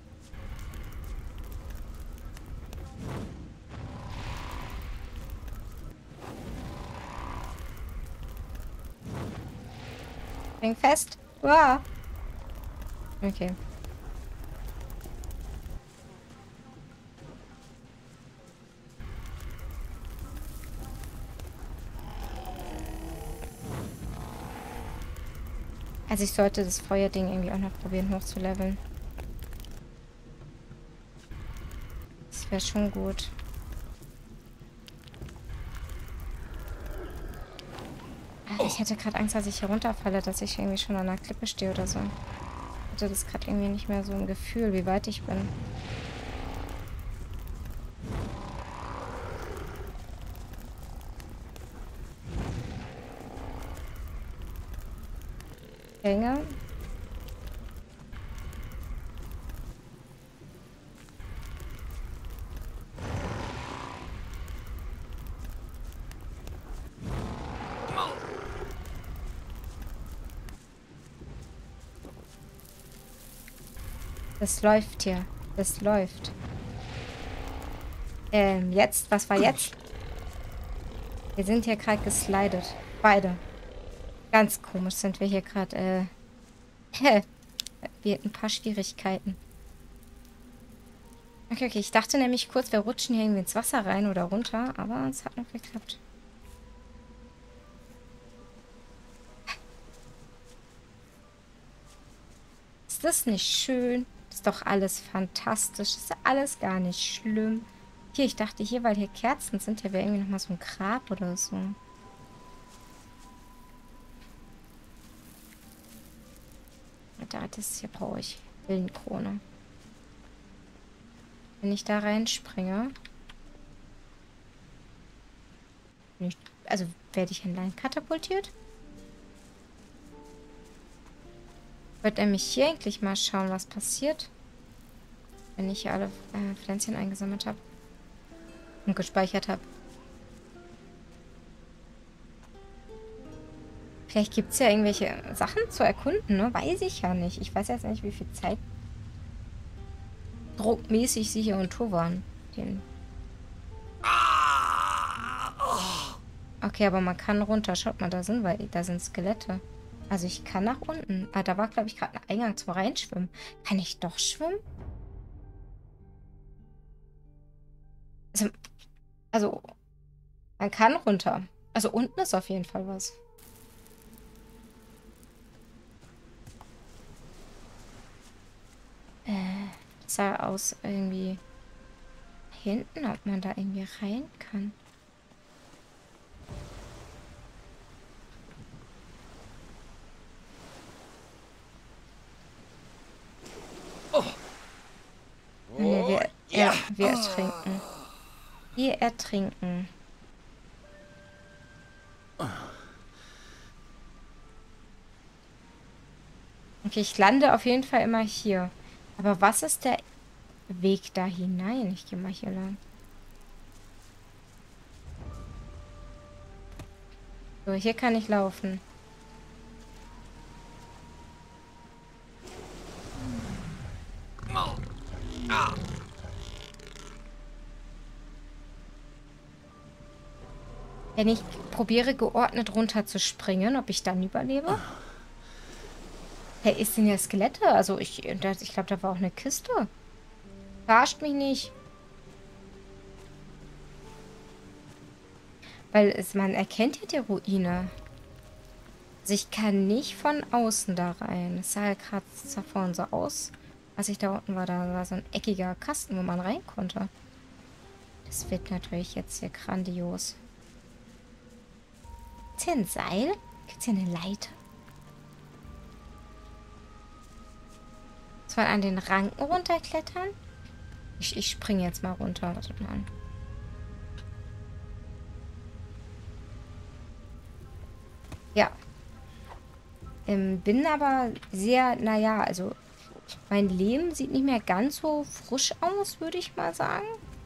Häng fest. Wow. Okay. Also ich sollte das Feuerding irgendwie auch noch probieren hochzuleveln. Das wäre schon gut. Aber ich hätte gerade Angst, dass ich hier runterfalle, dass ich irgendwie schon an einer Klippe stehe oder so. Ich hatte das gerade irgendwie nicht mehr so ein Gefühl, wie weit ich bin. Gänge. Das läuft hier. Das läuft. Ähm, jetzt? Was war jetzt? Wir sind hier gerade geslidet. Beide. Ganz komisch sind wir hier gerade, äh... wir hatten ein paar Schwierigkeiten. Okay, okay. Ich dachte nämlich kurz, wir rutschen hier irgendwie ins Wasser rein oder runter, aber es hat noch geklappt. Ist das nicht schön? Ist doch alles fantastisch. Ist alles gar nicht schlimm. Hier, ich dachte hier, weil hier Kerzen sind, hier wäre irgendwie nochmal so ein Grab oder so. Da, das hier brauche ich. Heldenkrone. Wenn ich da reinspringe. Also werde ich hinein katapultiert? Ich wollte nämlich hier eigentlich mal schauen, was passiert, wenn ich hier alle äh, Pflänzchen eingesammelt habe und gespeichert habe. Vielleicht gibt es ja irgendwelche Sachen zu erkunden, ne? Weiß ich ja nicht. Ich weiß jetzt nicht, wie viel Zeit druckmäßig sie hier und Tour waren. Den okay, aber man kann runter. Schaut mal, da sind wir. Da sind Skelette. Also ich kann nach unten. Ah, da war, glaube ich, gerade ein Eingang zum Reinschwimmen. Kann ich doch schwimmen? Also, also, man kann runter. Also unten ist auf jeden Fall was. Äh, das sah aus irgendwie hinten, ob man da irgendwie rein kann. Oh. Nee, wir, ja. ja, wir ertrinken. Wir ertrinken. Okay, ich lande auf jeden Fall immer hier. Aber was ist der Weg da hinein? Ich gehe mal hier lang. So, hier kann ich laufen. Wenn ich probiere, geordnet runter zu springen, ob ich dann überlebe? Hey, ist denn ja Skelette? Also ich, ich glaube, da war auch eine Kiste. Verarscht mich nicht. Weil es, man erkennt ja die Ruine. Also ich kann nicht von außen da rein. Es sah ja gerade vorhin so aus. Als ich da unten war, da war so ein eckiger Kasten, wo man rein konnte. Das wird natürlich jetzt hier grandios. Ist hier ein Seil? Gibt es hier eine Leiter? Soll man an den Ranken runterklettern? Ich, ich springe jetzt mal runter. Wartet mal an. Ja. Ähm, bin aber sehr, naja, also mein Leben sieht nicht mehr ganz so frisch aus, würde ich mal sagen.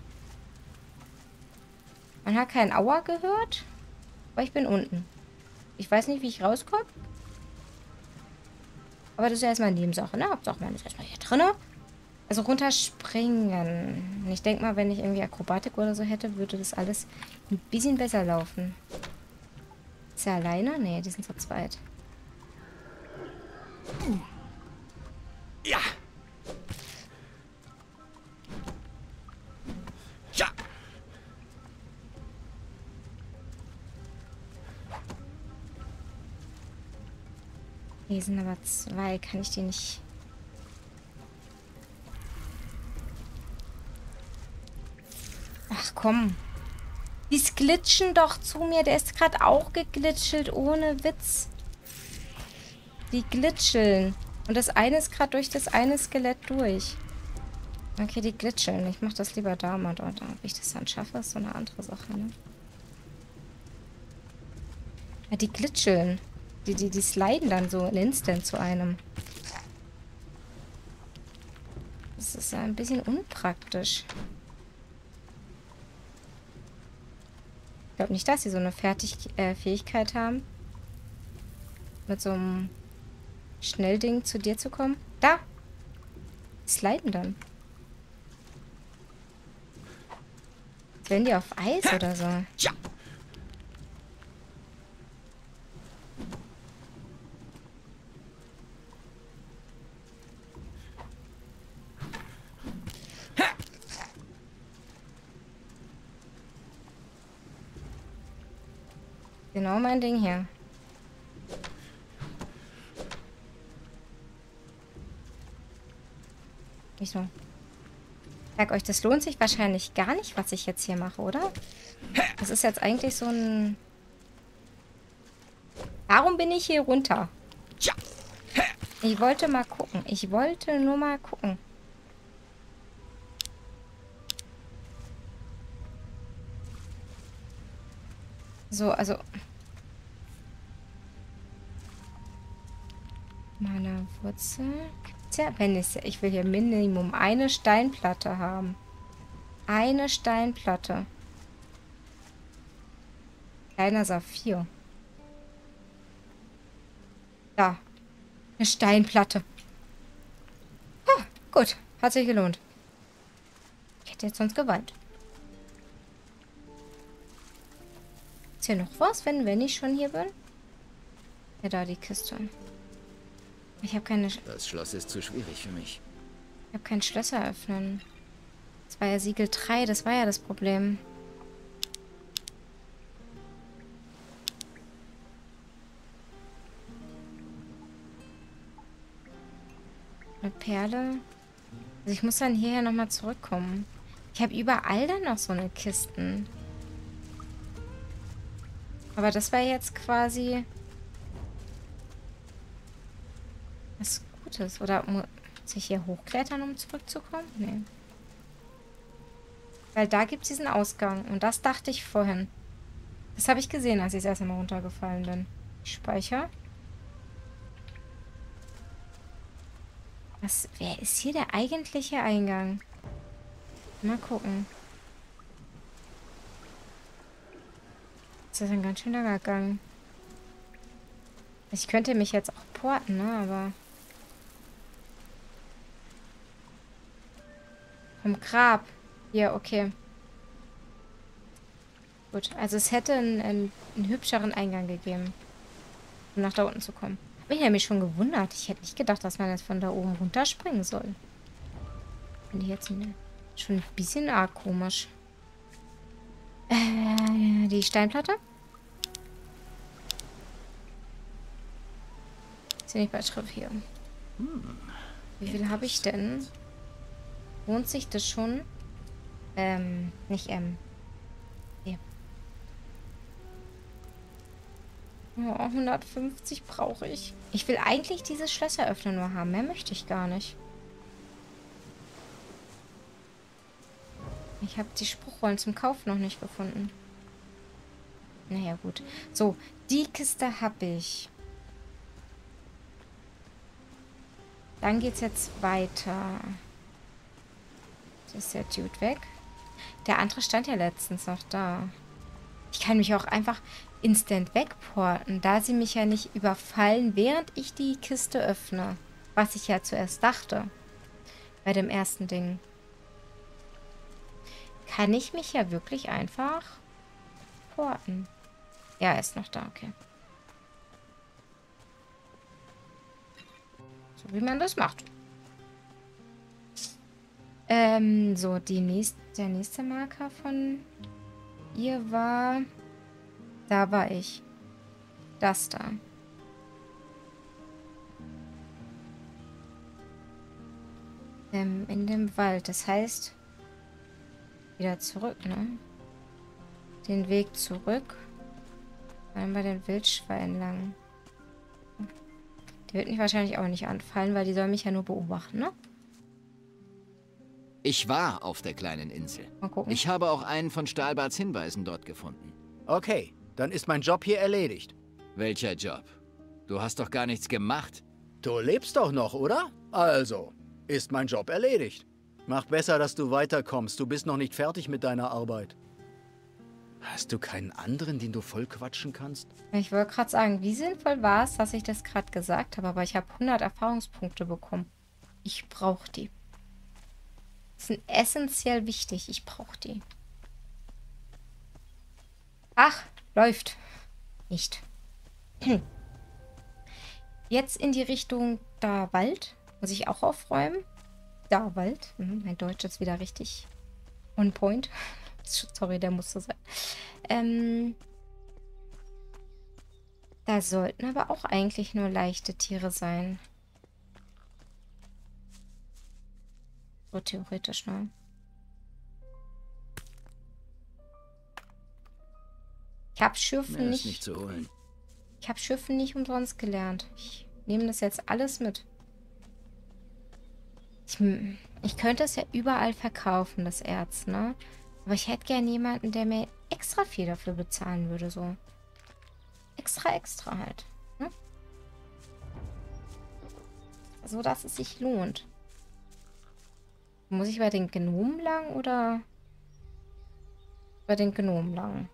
Man hat keinen Aua gehört, aber ich bin unten. Ich weiß nicht, wie ich rauskomme. Aber das ist ja erstmal Nebensache, ne? Hauptsache, man ist erstmal hier drin. Also runterspringen. Ich denke mal, wenn ich irgendwie Akrobatik oder so hätte, würde das alles ein bisschen besser laufen. Ist er alleine? Nee, die sind zu zweit. Ja. Ja. Hier sind aber zwei. Kann ich die nicht... Ach komm. Die glitschen doch zu mir. Der ist gerade auch geglitschelt. Ohne Witz. Die glitscheln. Und das eine ist gerade durch das eine Skelett durch. Okay, die glitscheln. Ich mache das lieber da mal dort. Ob ich das dann schaffe, ist so eine andere Sache, ne? Ja, die glitscheln. Die, die, die sliden dann so in Instant zu einem. Das ist ein bisschen unpraktisch. Ich glaube nicht, dass sie so eine Fertig äh, Fähigkeit haben. Mit so einem Schnellding zu dir zu kommen. Da! Die sliden dann. Jetzt werden die auf Eis oder so. Ja. Genau mein Ding hier. Nicht so. Ich sag euch, das lohnt sich wahrscheinlich gar nicht, was ich jetzt hier mache, oder? Das ist jetzt eigentlich so ein... Warum bin ich hier runter? Ich wollte mal gucken. Ich wollte nur mal gucken. So, also... Meiner Wurzel. Gibt's ja, wenn es, ich will hier Minimum eine Steinplatte haben. Eine Steinplatte. Kleiner Saphir. Da. Eine Steinplatte. Ah, gut. Hat sich gelohnt. Ich hätte jetzt sonst geweint. Ist hier noch was, wenn, wenn ich schon hier bin? Ja, da die Kiste. Ich habe keine... Sch Das Schloss ist zu schwierig für mich. Ich habe kein Schlösser öffnen. Das war ja Siegel drei, das war ja das Problem. Eine Perle. Also ich muss dann hierher nochmal zurückkommen. Ich habe überall dann noch so eine Kisten. Aber das war jetzt quasi... was Gutes. Oder muss ich hier hochklettern, um zurückzukommen? Nee. Weil da gibt es diesen Ausgang. Und das dachte ich vorhin. Das habe ich gesehen, als ich das erste Mal runtergefallen bin. Ich speichere. Was, wer ist hier der eigentliche Eingang? Mal gucken. Das ist ein ganz schöner Gang. Ich könnte mich jetzt auch porten, ne? Aber... vom Grab. Hier, okay. Gut, also es hätte einen, einen, einen hübscheren Eingang gegeben, um nach da unten zu kommen. Hab mich nämlich schon gewundert. Ich hätte nicht gedacht, dass man jetzt von da oben runterspringen soll. Finde ich jetzt eine, schon ein bisschen arg komisch. Äh, die Steinplatte? Ist ja nicht bei Schrift hier. Wie viel habe ich denn? Lohnt sich das schon? Ähm, nicht M. Hier. Oh, hundertfünfzig brauche ich. Ich will eigentlich dieses Schlösseröffner nur haben. Mehr möchte ich gar nicht. Ich habe die Spruchrollen zum Kauf noch nicht gefunden. Naja, gut. So, die Kiste habe ich. Dann geht's jetzt weiter. Das ist der Dude weg. Der andere stand ja letztens noch da. Ich kann mich auch einfach instant wegporten, da sie mich ja nicht überfallen, während ich die Kiste öffne. Was ich ja zuerst dachte. Bei dem ersten Ding. Kann ich mich ja wirklich einfach porten. Ja, er ist noch da, okay. So wie man das macht. Ähm, so, die nächste, der nächste Marker von ihr war... Da war ich. Das da. Ähm, in dem Wald. Das heißt... wieder zurück, ne? Den Weg zurück. Dann bei den Wildschweinen lang. Die wird mich wahrscheinlich auch nicht anfallen, weil die soll mich ja nur beobachten, ne? Ich war auf der kleinen Insel. Mal gucken. Ich habe auch einen von Stahlbarts Hinweisen dort gefunden. Okay, dann ist mein Job hier erledigt. Welcher Job? Du hast doch gar nichts gemacht. Du lebst doch noch, oder? Also, ist mein Job erledigt. Mach besser, dass du weiterkommst. Du bist noch nicht fertig mit deiner Arbeit. Hast du keinen anderen, den du voll quatschen kannst? Ich wollte gerade sagen, wie sinnvoll war es, dass ich das gerade gesagt habe, aber ich habe hundert Erfahrungspunkte bekommen. Ich brauche die. Das sind essentiell wichtig. Ich brauche die. Ach, läuft. Nicht. Jetzt in die Richtung da Wald. Muss ich auch aufräumen. Da Wald. Mhm, mein Deutsch ist wieder richtig on point. Sorry, der musste sein. Ähm, da sollten aber auch eigentlich nur leichte Tiere sein. So theoretisch, ne? Ich habe Schürfen Mehr ist nicht, nicht zu holen. ich habe Schürfen nicht umsonst gelernt. Ich nehme das jetzt alles mit. Ich, ich könnte es ja überall verkaufen, das Erz, ne? Aber ich hätte gern jemanden, der mir extra viel dafür bezahlen würde, so. Extra, extra halt. Ne? so dass es sich lohnt. Muss ich bei den Gnomen lang oder bei den Gnomen lang?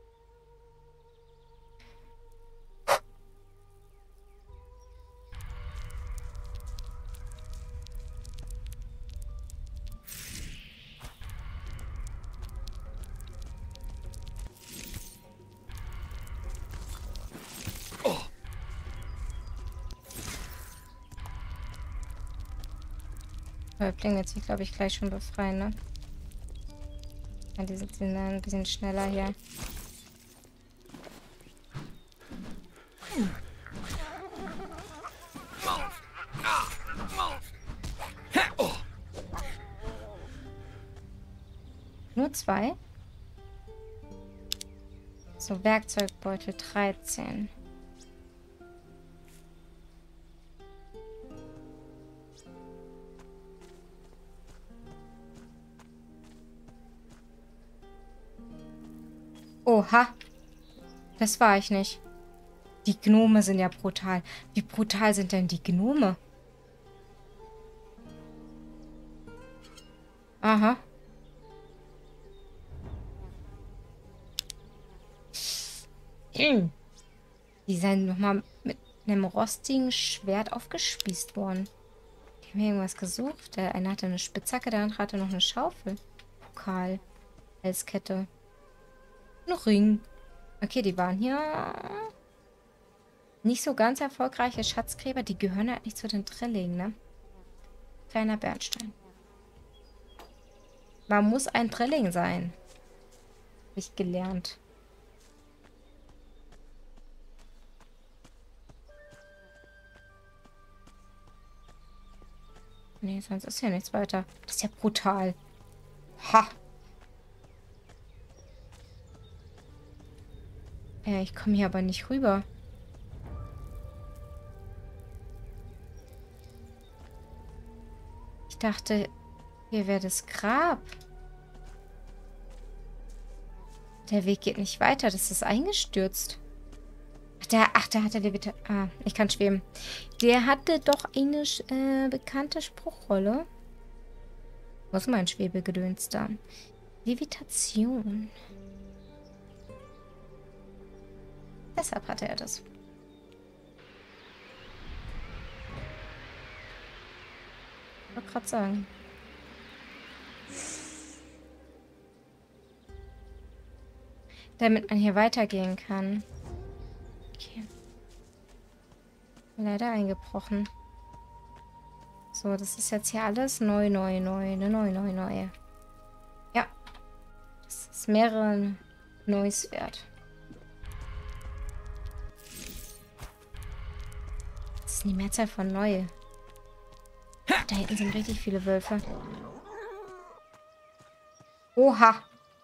Häuptling wird sich, glaube ich, gleich schon befreien, ne? Ja, die sind ein bisschen schneller hier. Nur zwei? So, Werkzeugbeutel dreizehn. Oha. Das war ich nicht. Die Gnome sind ja brutal. Wie brutal sind denn die Gnome? Aha. Hm. Die sind nochmal mit einem rostigen Schwert aufgespießt worden. Die haben irgendwas gesucht. Der eine hatte eine Spitzhacke, der andere hatte noch eine Schaufel. Pokal. Halskette. Ein Ring. Okay, die waren hier nicht so ganz erfolgreiche Schatzgräber. Die gehören halt nicht zu den Drillingen, ne? Kleiner Bernstein. Man muss ein Drilling sein. Habe ich gelernt. Nee, sonst ist ja nichts weiter. Das ist ja brutal. Ha! Ja, ich komme hier aber nicht rüber. Ich dachte, hier wäre das Grab. Der Weg geht nicht weiter. Das ist eingestürzt. Ach, der, ach, der hatte Levita... Ah, ich kann schweben. Der hatte doch eine äh, bekannte Spruchrolle. Wo ist mein Schwebegedöns da? Levitation. Deshalb hatte er das. Ich wollte gerade sagen. Damit man hier weitergehen kann. Okay. Leider eingebrochen. So, das ist jetzt hier alles neu, neu, neu, ne, neu, neu, neu. Ja. Das ist mehrere Neues wert. Das ist die Mehrzahl von neu. Da hinten sind richtig viele Wölfe. Oha.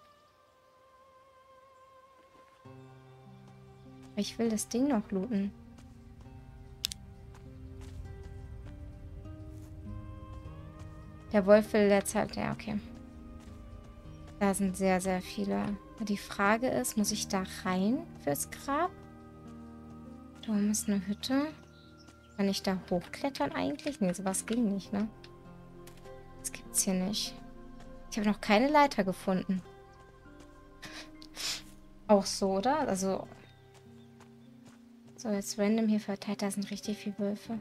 Ich will das Ding noch looten. Der Wolf will jetzt halt... Ja, okay. Da sind sehr, sehr viele. Die Frage ist, muss ich da rein fürs Grab? Da oben ist eine Hütte. Kann ich da hochklettern eigentlich? Nee, sowas ging nicht, ne? Das gibt's hier nicht. Ich habe noch keine Leiter gefunden. Auch so, oder? Also... So, jetzt random hier verteilt. Da sind richtig viele Wölfe.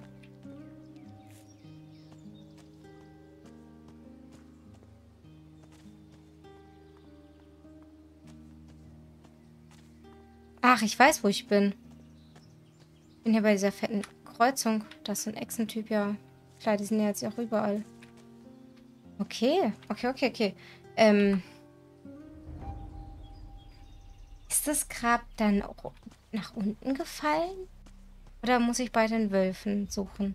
Ach, ich weiß, wo ich bin. Ich bin hier bei dieser fetten Kreuzung. Das ist ein Echsentyp, ja. Klar, die sind ja jetzt auch überall. Okay, okay, okay, okay. Ähm... Ist das Grab dann auch nach unten gefallen? Oder muss ich bei den Wölfen suchen?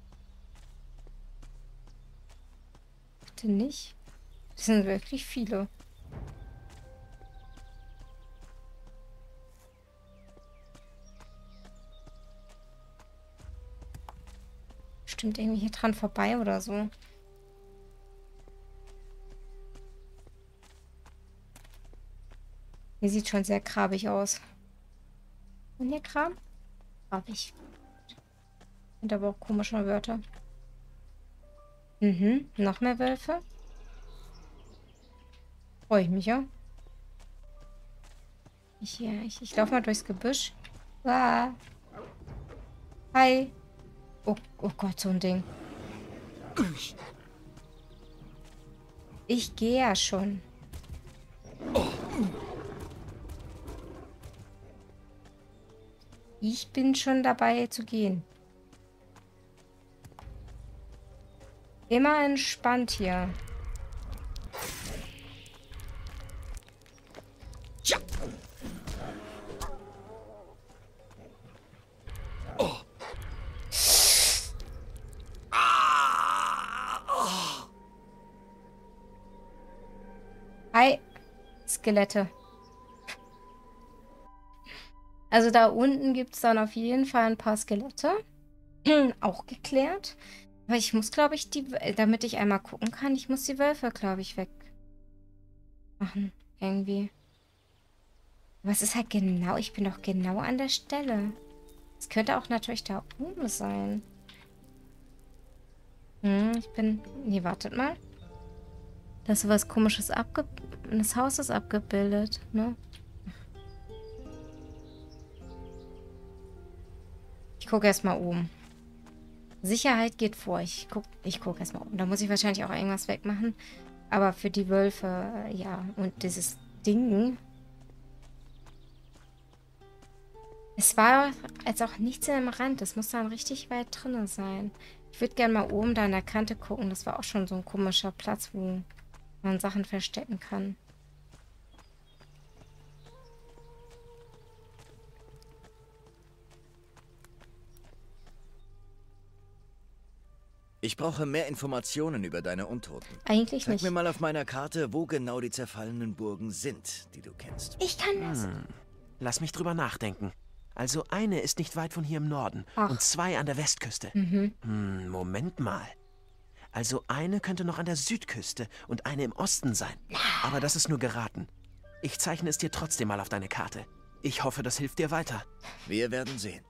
Bitte nicht. Das sind wirklich viele. Bestimmt irgendwie hier dran vorbei oder so. Hier sieht schon sehr grabig aus. Und hier Kram? Grabig. Sind aber auch komische Wörter. Mhm, noch mehr Wölfe. Freue ich mich, ja. Ich, ja, ich, ich laufe mal durchs Gebüsch. Ah. Hi. Oh, oh Gott, so ein Ding. Ich gehe ja schon. Ich bin schon dabei zu gehen. Immer entspannt hier. Tja. Oh. Ah. Oh. Hi, Skelette. Also da unten gibt es dann auf jeden Fall ein paar Skelette. Auch geklärt. Aber ich muss, glaube ich, die, damit ich einmal gucken kann, ich muss die Wölfe, glaube ich, wegmachen. Irgendwie. Aber es ist halt genau, ich bin doch genau an der Stelle. Es könnte auch natürlich da oben sein. Hm, ich bin, nee, wartet mal. Da ist sowas Komisches abge... Das Haus ist abgebildet, ne? Ich gucke erstmal oben. Sicherheit geht vor. Ich gucke ich guck erstmal oben. Da muss ich wahrscheinlich auch irgendwas wegmachen. Aber für die Wölfe, ja. Und dieses Ding. Es war als auch nichts am Rand. Das muss dann richtig weit drinnen sein. Ich würde gerne mal oben da an der Kante gucken. Das war auch schon so ein komischer Platz, wo man Sachen verstecken kann. Ich brauche mehr Informationen über deine Untoten. Eigentlich Zeig nicht. mir mal auf meiner Karte, wo genau die zerfallenen Burgen sind, die du kennst. Ich kann das. Hm. Lass mich drüber nachdenken. Also eine ist nicht weit von hier im Norden Ach. und zwei an der Westküste. Mhm. Hm, Moment mal. Also eine könnte noch an der Südküste und eine im Osten sein. Aber das ist nur geraten. Ich zeichne es dir trotzdem mal auf deine Karte. Ich hoffe, das hilft dir weiter. Wir werden sehen.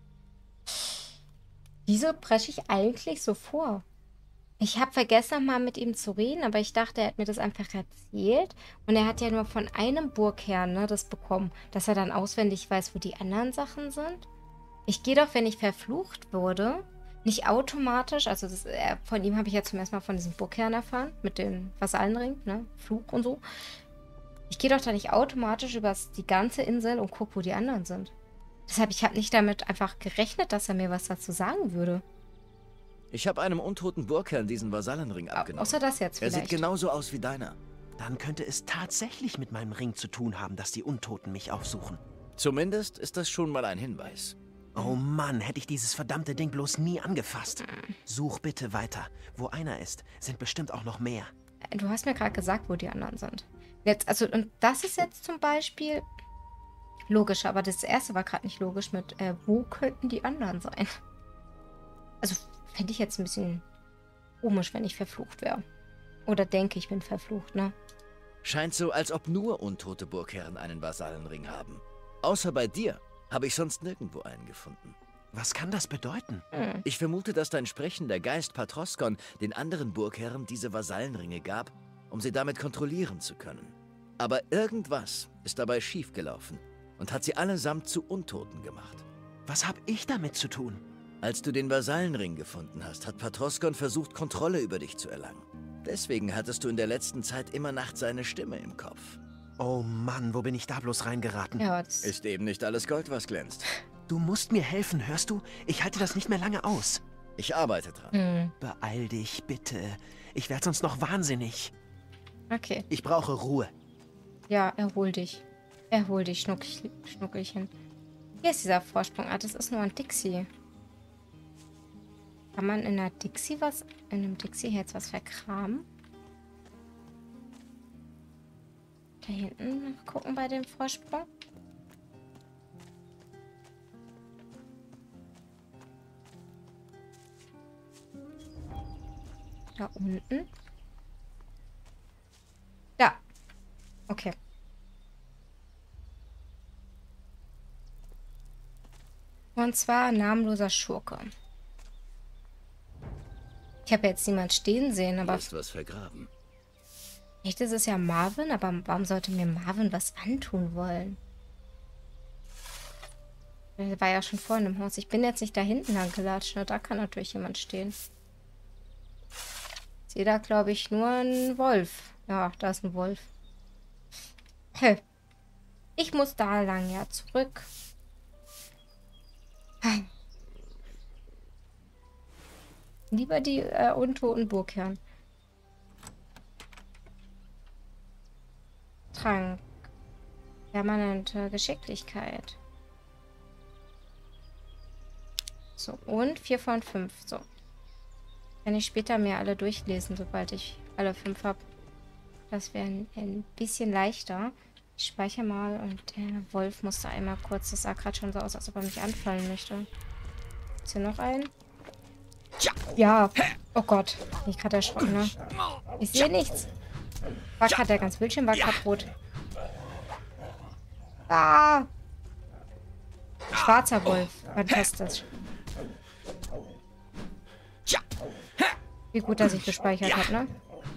Wieso presche ich eigentlich so vor? Ich habe vergessen, nochmal mit ihm zu reden, aber ich dachte, er hat mir das einfach erzählt. Und er hat ja nur von einem Burgherrn, ne, das bekommen, dass er dann auswendig weiß, wo die anderen Sachen sind. Ich gehe doch, wenn ich verflucht wurde, nicht automatisch, also das, äh, von ihm habe ich ja zum ersten Mal von diesem Burgherrn erfahren, mit dem Vasallenring, ne, Fluch und so. Ich gehe doch da nicht automatisch über die ganze Insel und gucke, wo die anderen sind. Deshalb, ich habe nicht damit einfach gerechnet, dass er mir was dazu sagen würde. Ich habe einem untoten Burgherrn diesen Vasallenring abgenommen. Außer das jetzt Er vielleicht. sieht genauso aus wie deiner. Dann könnte es tatsächlich mit meinem Ring zu tun haben, dass die Untoten mich aufsuchen. Zumindest ist das schon mal ein Hinweis. Oh Mann, hätte ich dieses verdammte Ding bloß nie angefasst. Such bitte weiter. Wo einer ist, sind bestimmt auch noch mehr. Du hast mir gerade gesagt, wo die anderen sind. Jetzt, also, und das ist jetzt zum Beispiel logisch, aber das erste war gerade nicht logisch mit, äh, wo könnten die anderen sein? Also, fände ich jetzt ein bisschen komisch, wenn ich verflucht wäre. Oder denke, ich bin verflucht, ne? Scheint so, als ob nur untote Burgherren einen Vasallenring haben. Außer bei dir habe ich sonst nirgendwo einen gefunden. Was kann das bedeuten? Hm. Ich vermute, dass dein sprechender Geist Patroskon den anderen Burgherren diese Vasallenringe gab, um sie damit kontrollieren zu können. Aber irgendwas ist dabei schiefgelaufen und hat sie allesamt zu Untoten gemacht. Was habe ich damit zu tun? Als du den Vasallenring gefunden hast, hat Patroskon versucht, Kontrolle über dich zu erlangen. Deswegen hattest du in der letzten Zeit immer nachts seine Stimme im Kopf. Oh Mann, wo bin ich da bloß reingeraten? Ja, das Ist eben nicht alles Gold, was glänzt. Du musst mir helfen, hörst du? Ich halte das nicht mehr lange aus. Ich arbeite dran. Hm. Beeil dich, bitte. Ich werde sonst noch wahnsinnig. Okay. Ich brauche Ruhe. Ja, erhol dich. Erhol dich, Schnuckel, Schnuckelchen. Hier ist dieser Vorsprung. Ah, das ist nur ein Dixie. Kann man in einer Dixie was, in einem Dixie jetzt was verkramen? Da hinten gucken bei dem Vorsprung. Da unten. Da. Okay. Und zwar namenloser Schurke. Ich habe jetzt niemand stehen sehen, Hier aber ist was vergraben. echt ist es ja Marvin, aber warum sollte mir Marvin was antun wollen? Er war ja schon vorhin im Haus. Ich bin jetzt nicht da hinten lang gelatscht. Ne? Da kann natürlich jemand stehen. Ich sehe da, glaube ich, nur einen Wolf. Ja, da ist ein Wolf. Hey. Ich muss da lang, ja, zurück. Lieber die äh, untoten Burgherren. Trank. Permanente Geschicklichkeit. So, und vier von fünf. So. Kann ich später mir alle durchlesen, sobald ich alle fünf habe. Das wäre ein, ein bisschen leichter. Ich speichere mal und der Wolf musste einmal kurz. Das sah gerade schon so aus, als ob er mich anfallen möchte. Ist hier noch ein? Ja. Oh Gott. Bin ich gerade erschrocken, ne? Ich sehe nichts. Wackert, der ganze Bildschirm war kaputt. Ah! Schwarzer Wolf. Fantastisch. Wie gut, dass ich gespeichert habe, ne?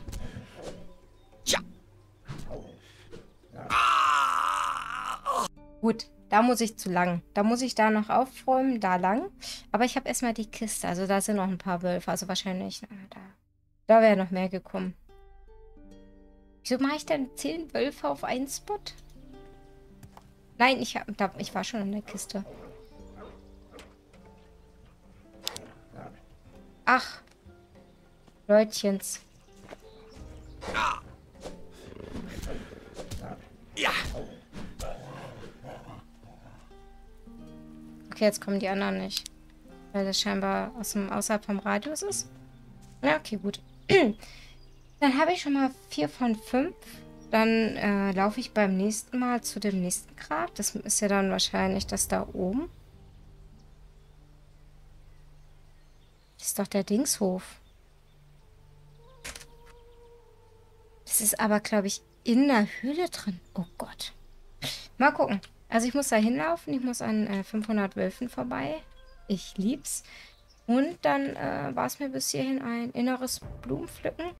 Gut, da muss ich zu lang. Da muss ich da noch aufräumen, da lang. Aber ich habe erstmal die Kiste. Also da sind noch ein paar Wölfe. Also wahrscheinlich, na, da, da wäre noch mehr gekommen. Wieso mache ich denn zehn Wölfe auf einen Spot? Nein, ich, hab, da, ich war schon in der Kiste. Ach. Leutchens. Ja. Okay, jetzt kommen die anderen nicht. Weil das scheinbar aus dem, außerhalb vom Radius ist. Ja, okay, gut. Dann habe ich schon mal vier von fünf. Dann äh, laufe ich beim nächsten Mal zu dem nächsten Grab. Das ist ja dann wahrscheinlich das da oben. Das ist doch der Dingshof. Das ist aber, glaube ich, in der Höhle drin. Oh Gott. Mal gucken. Also ich muss da hinlaufen. Ich muss an äh, fünfhundert Wölfen vorbei. Ich lieb's. Und dann äh, war es mir bis hierhin ein inneres Blumenpflücken.